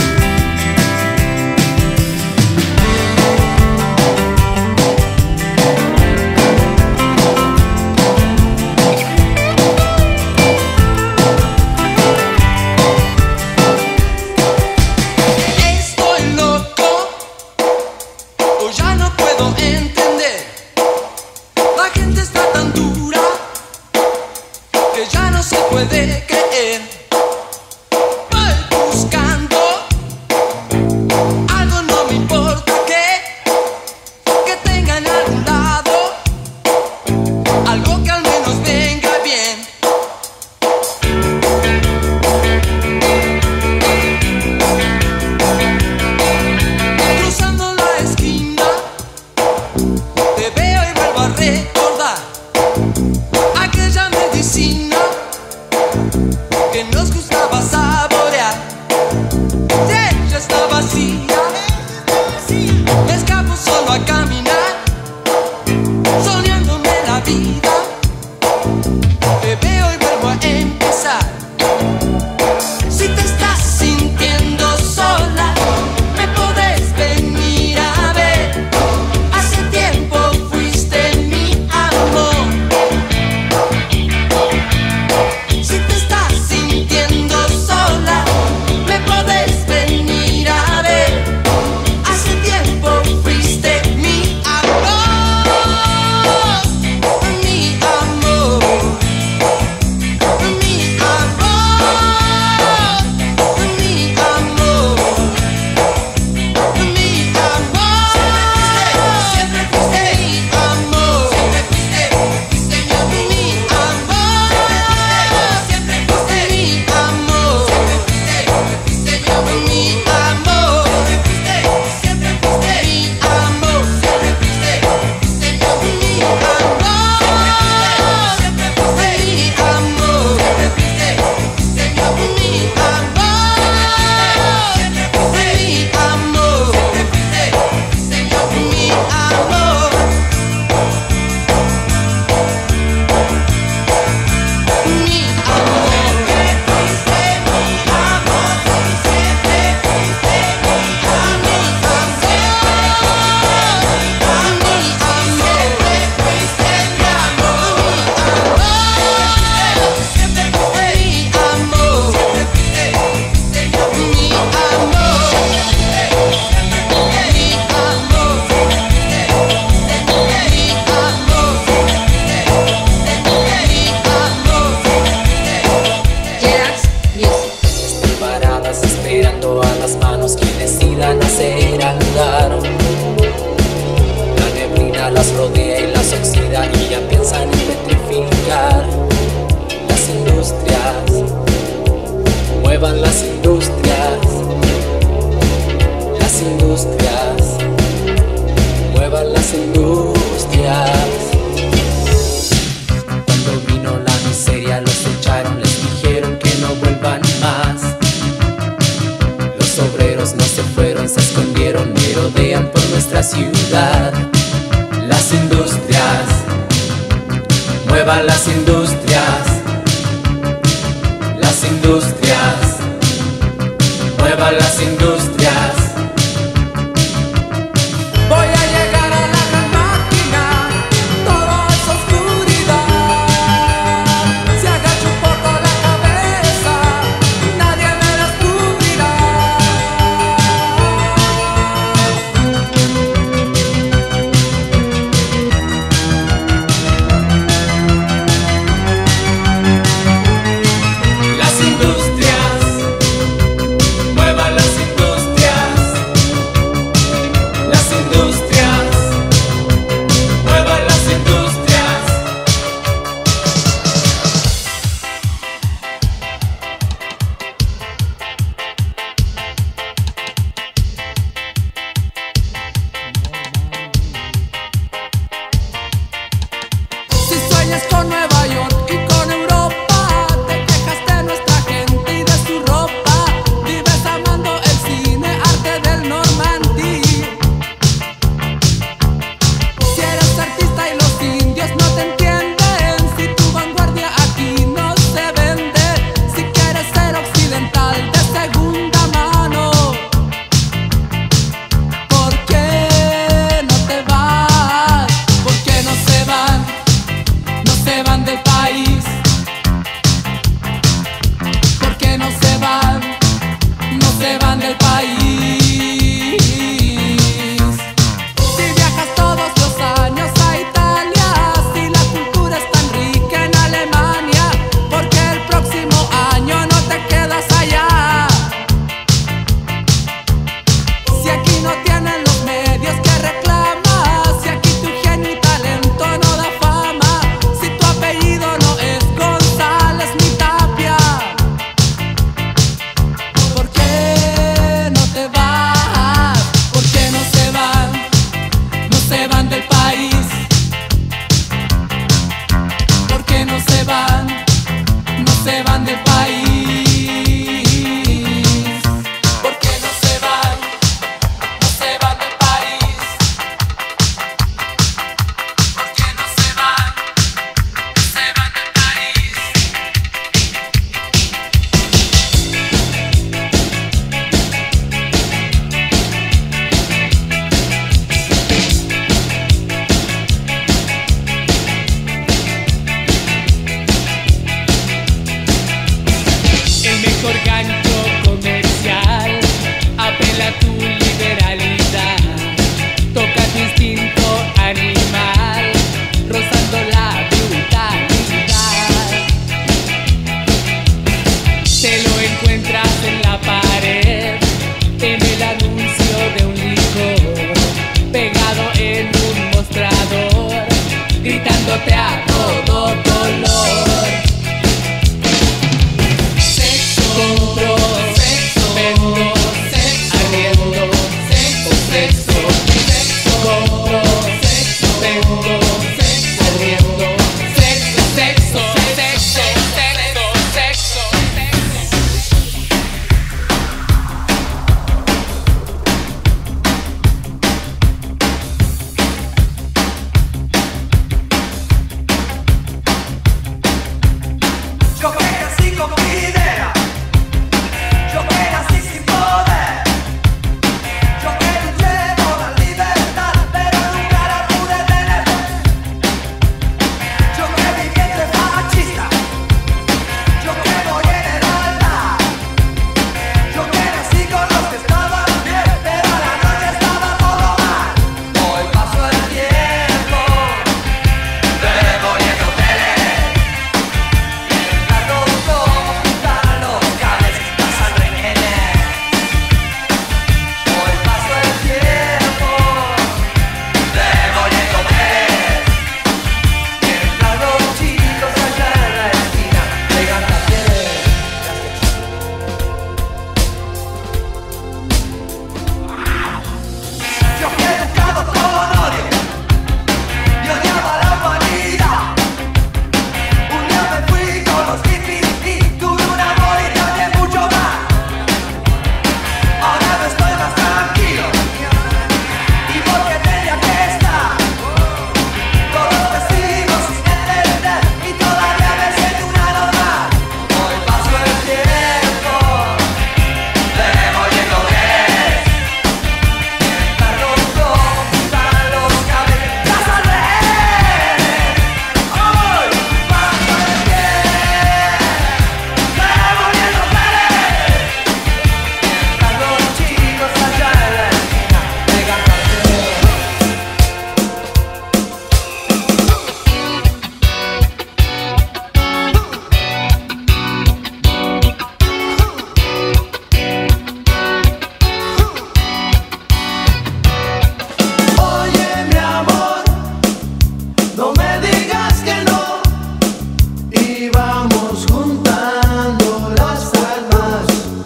Puede creer, voy buscando algo, no me importa que, que tengan a un lado, algo que al menos venga bien. Cruzando la esquina, te veo y vuelvo a recordar aquella medicina que nos gustaba saborear. Si ella está vacía, me escapo solo a caminar, soñándome la vida. Te veo y vuelvo a empezar. Si te estás sintiendo sola, me podés venir a ver. Hace tiempo fuiste mi amor. Si te estás sintiendo sola, me podés venir a ver. Hace tiempo fuiste mi amor, mi amor, mi amor, mi amor, mi amor. Siempre fuiste mi amor, siempre fuiste, fuiste mi amor, mi amor. Siempre fuiste mi amor, siempre fuiste, fuiste mi amor, mi amor. Siempre fuiste mi amor, siempre fuiste, fuiste mi amor, mi amor. Siempre fuiste mi amor, siempre fuiste, fuiste mi amor, mi amor. Siempre fuiste mi amor, siempre fuiste, fuiste mi amor, mi amor. Mi amor, fuiste mi amor, siempre fuiste mi amor, mi amor, siempre fuiste mi amor, siempre fuiste mi amor, siempre fuiste, fuiste mi amor, mi amor, mi amor, Jerax Music. Paradas esperando a las manos que decidan hacer andar. La neblina las rodea y las oxida y ya piensan en petrificar. Las industrias, muevan las industrias. Las industrias, muevan las industrias. Cuando vino la miseria los echaron, les dijeron que no vuelvan más. Los obreros no se fueron, se escondieron, merodean por nuestra ciudad. Las industrias, muevan las industrias. Las industrias, muevan las industrias. Voy a llegar a la gran máquina, todo es oscuridad. Se agacha un poco la cabeza, segunda mano. ¿Por qué no te vas? ¿Por qué no se van? No se van del país. ¿Por qué no se van? No se van del país. Si viajas todos los años a Italia, si la cultura es tan rica en Alemania, ¿por qué el próximo año no te quedas allá? Si aquí no tienen los medios que reclamas, si aquí tu genio y talento no da fama, si tu apellido no es González ni Tapia, ¿por qué no te vas? ¿Por qué no se van? No se van del país. ¿Por qué no se van? No se van del país. ¿Por qué no se van? No se van del país. ¿Por qué no se van? No se van del país. El mejor gancho comercial apela a tu liberalidad, toca tu instinto animal, rozando la brutalidad. Te lo encuentras en la pared, en el anuncio de un licor, pegado en un mostrador, gritándote a todo dolor. Compro sexo, vendo sexo, arriendo sexo, sexo, sexo. Compro sexo, vendo sexo, arriendo sexo, sexo, sexo, sexo, sexo, Yo crecí con mi idea. Yo crecí sin poder. Yo que luché por la libertad, pero nunca la pude tener. Yo que viví entre fascistas. Yo que voy en el altar. Yo que nací con los que estaban bien, pero a la noche estaba todo mal. Hoy paso el tiempo, bebo y en hoteles. Las dos están los cables, pasan rehenes. Hoy paso el tiempo, bebo y en hoteles. Mientras los chicos allá en la esquina pegan también. Yo fui educado con odio y odiaba la humanidad. Un día me fui con los hippies y tuve un amor y también mucho más. Ahora no estoy más tranquilo y porque tenía que estar. Todos vestidos sin entender y todavía me siento una normal. Hoy paso el tiempo, bebo y en hoteles. Mientras los dos están los cables, las alredes. Hoy paso el tiempo, bebo y en hoteles. Mientras los chicos allá en la esquina pegan carteles. Oye, mi amor, no me digas que no. Y vamos juntando las almas.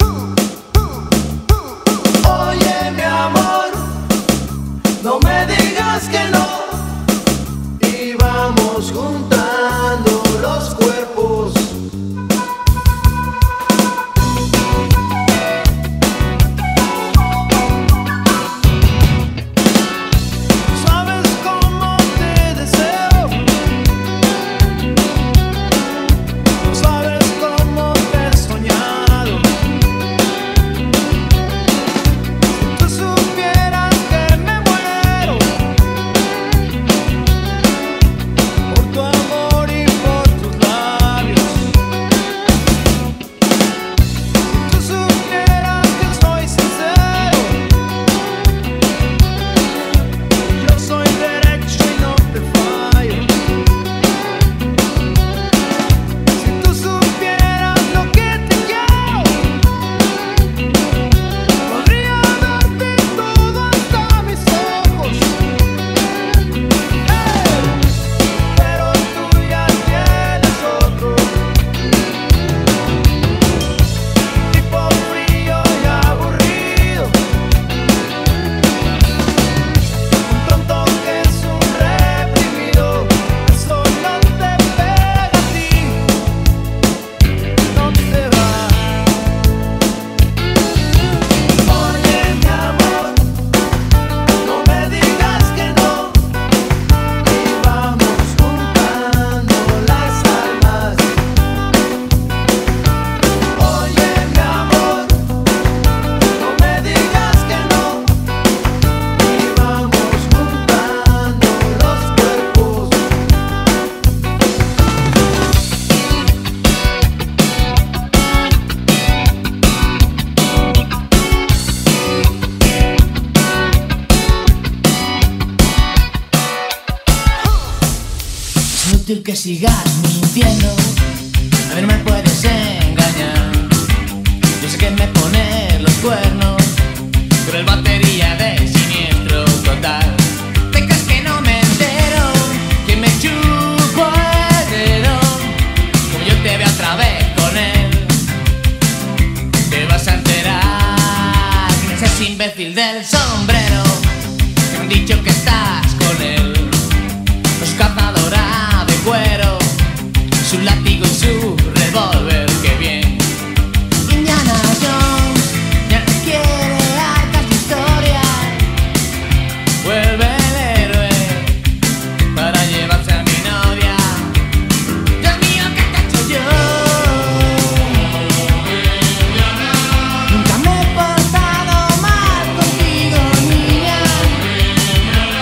Oye, mi amor, no me digas que no. Y vamos juntando los cuerpos. ¿Sabes cómo te deseo? ¿Sabes cómo te he soñado? fácil que sigas mintiendo. A ver, no me puedes engañar. Yo sé que me pones los cuernos, pero el batería de Siniestro Total. ¿Te crees que no me entero? Que me chupo el dedo, como yo te veo otra vez con él. Te vas a enterar que ese es imbécil del sombrero. Me han dicho que estás con él. Es cazadora de cuero, su látigo y su revólver, qué bien. Indiana Jones ya no quiere arcas de historia. Vuelve el héroe para llevarse a mi novia. Dios mío, ¿qué te he hecho yo? Nunca me he portado mal contigo, niña.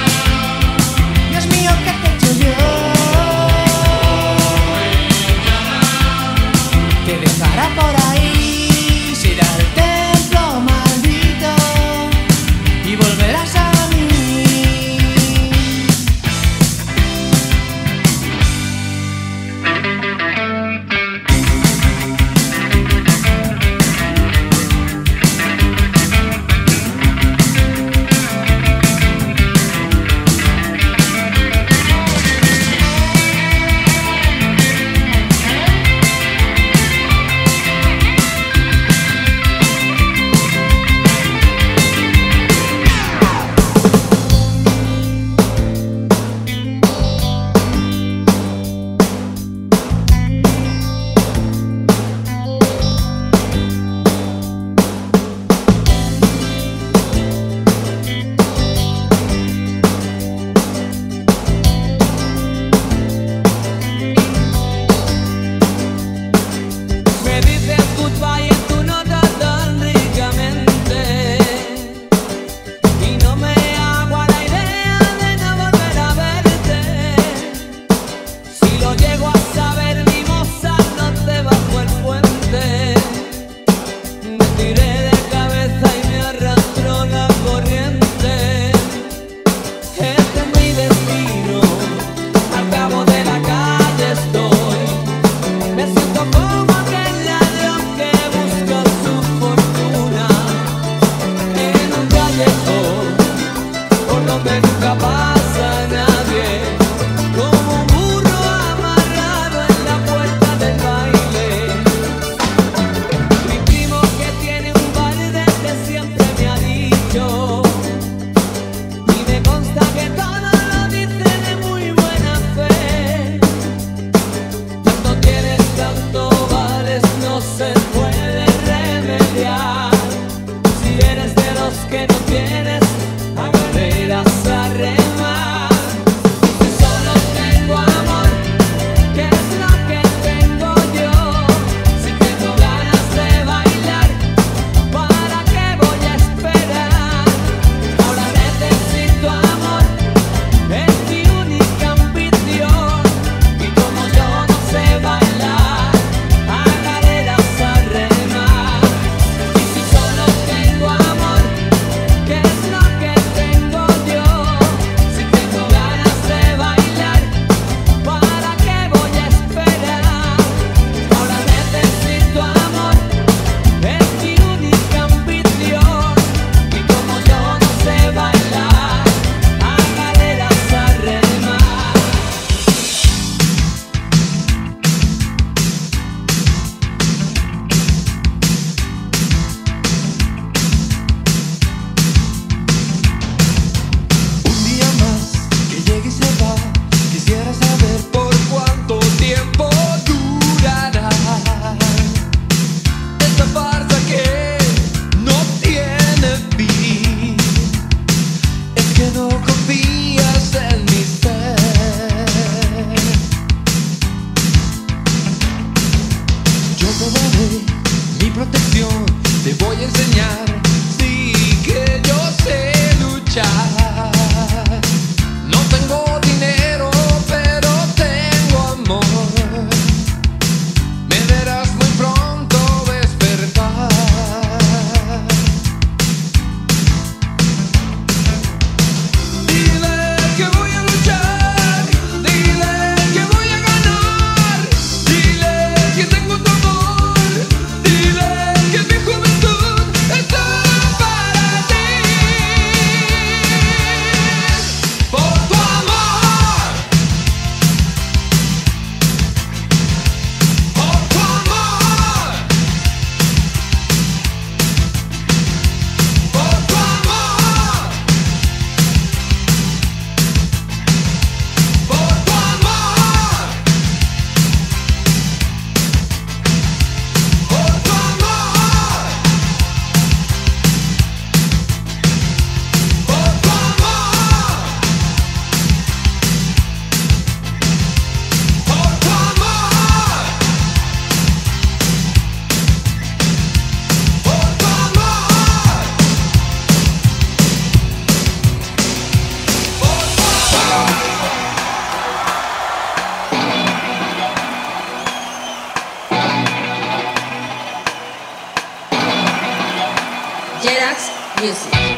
Jerax Music.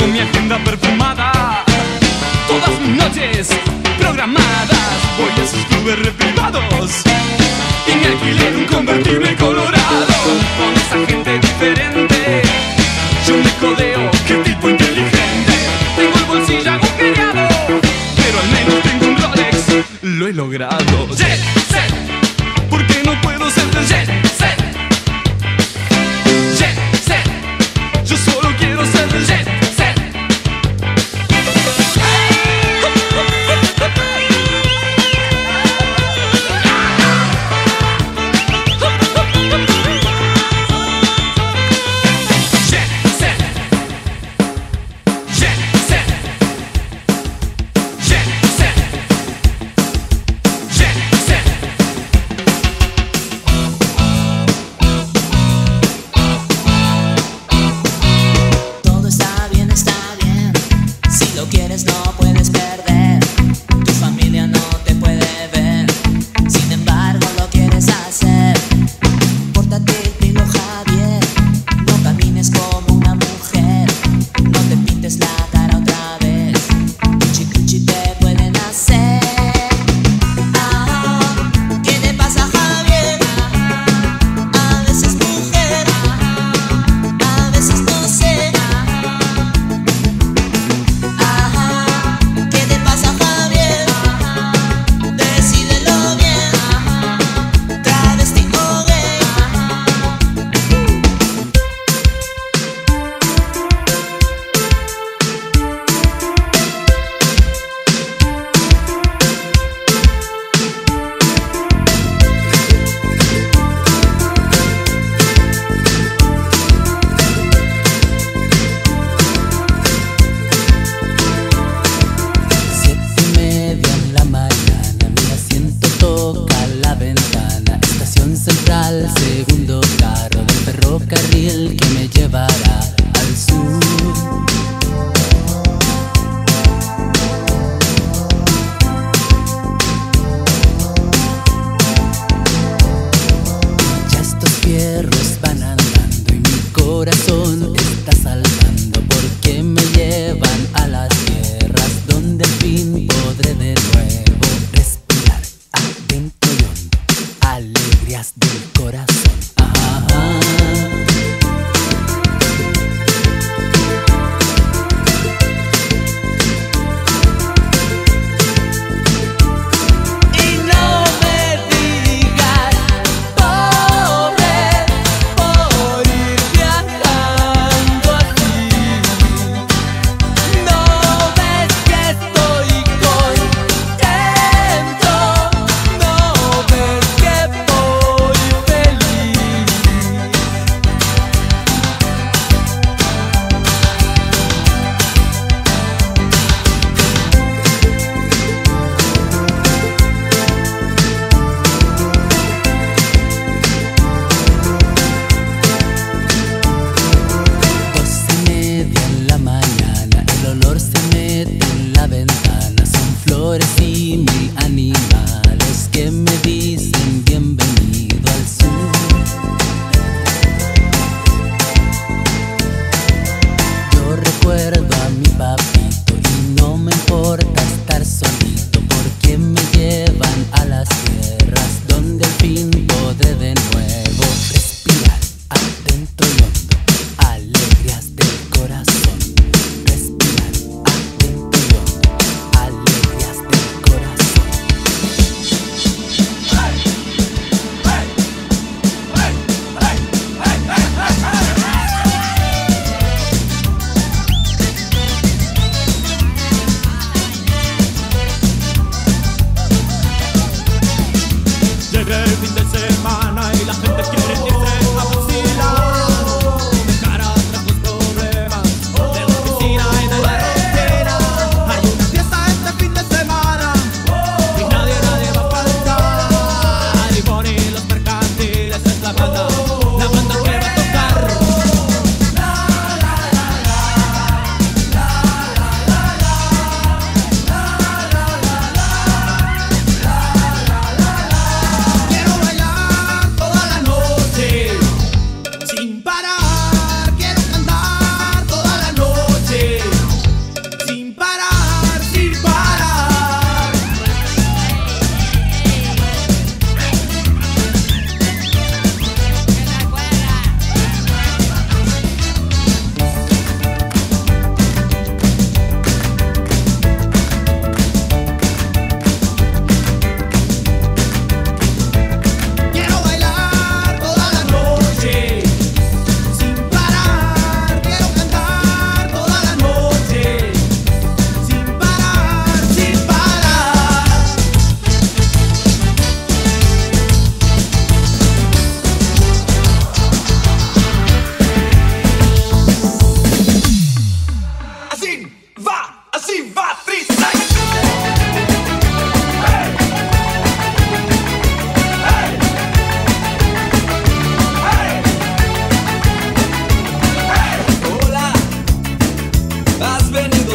con mi agenda perfumada, todas mis noches programadas. Voy a esos clubes reprimados y me alquilé un convertible colorado. Con esa gente diferente yo me codeo, qué tipo inteligente. Tengo el bolsillo agujereado, pero al menos tengo un Rolex, lo he logrado. Jet set, ¿por qué no puedo ser del jet set? Jet set, yo solo quiero ser del jet set. Jet set, jet set, jet set.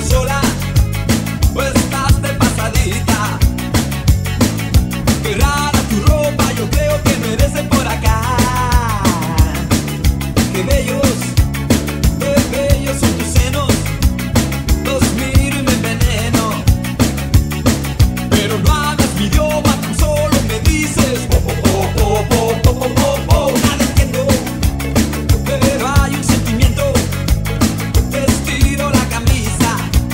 sola o estás de pasadita. Qué rara tu ropa, yo creo que no eres de por acá. Qué bellos, qué bellos son tus senos. Los miro y me enveneno. Pero no hablas mi idioma, tan solo me dices po, po, po, po, po, po, po, po, po. Nada entiendo, pero hay un sentimiento. Te estiro la camisa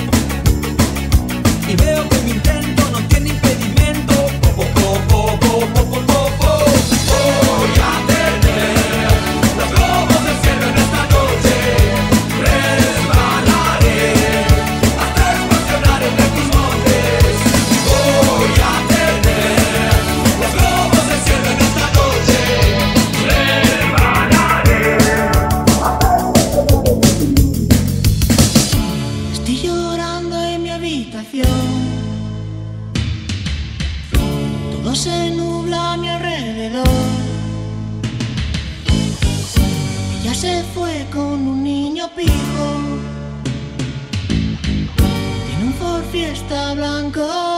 y veo que mi intento no tiene impedimento. Po, po, po, po, po, po, po, po, po. Voy a tener los globos del cielo en esta noche. Resbalaré hasta explosionar entre tus montes. Voy a tener los globos del cielo en esta noche. Resbalaré. Estoy llorando en mi habitación. Todo se nubla a mi alrededor. Ella se fue con un niño pijo. Tiene un Ford Fiesta blanco.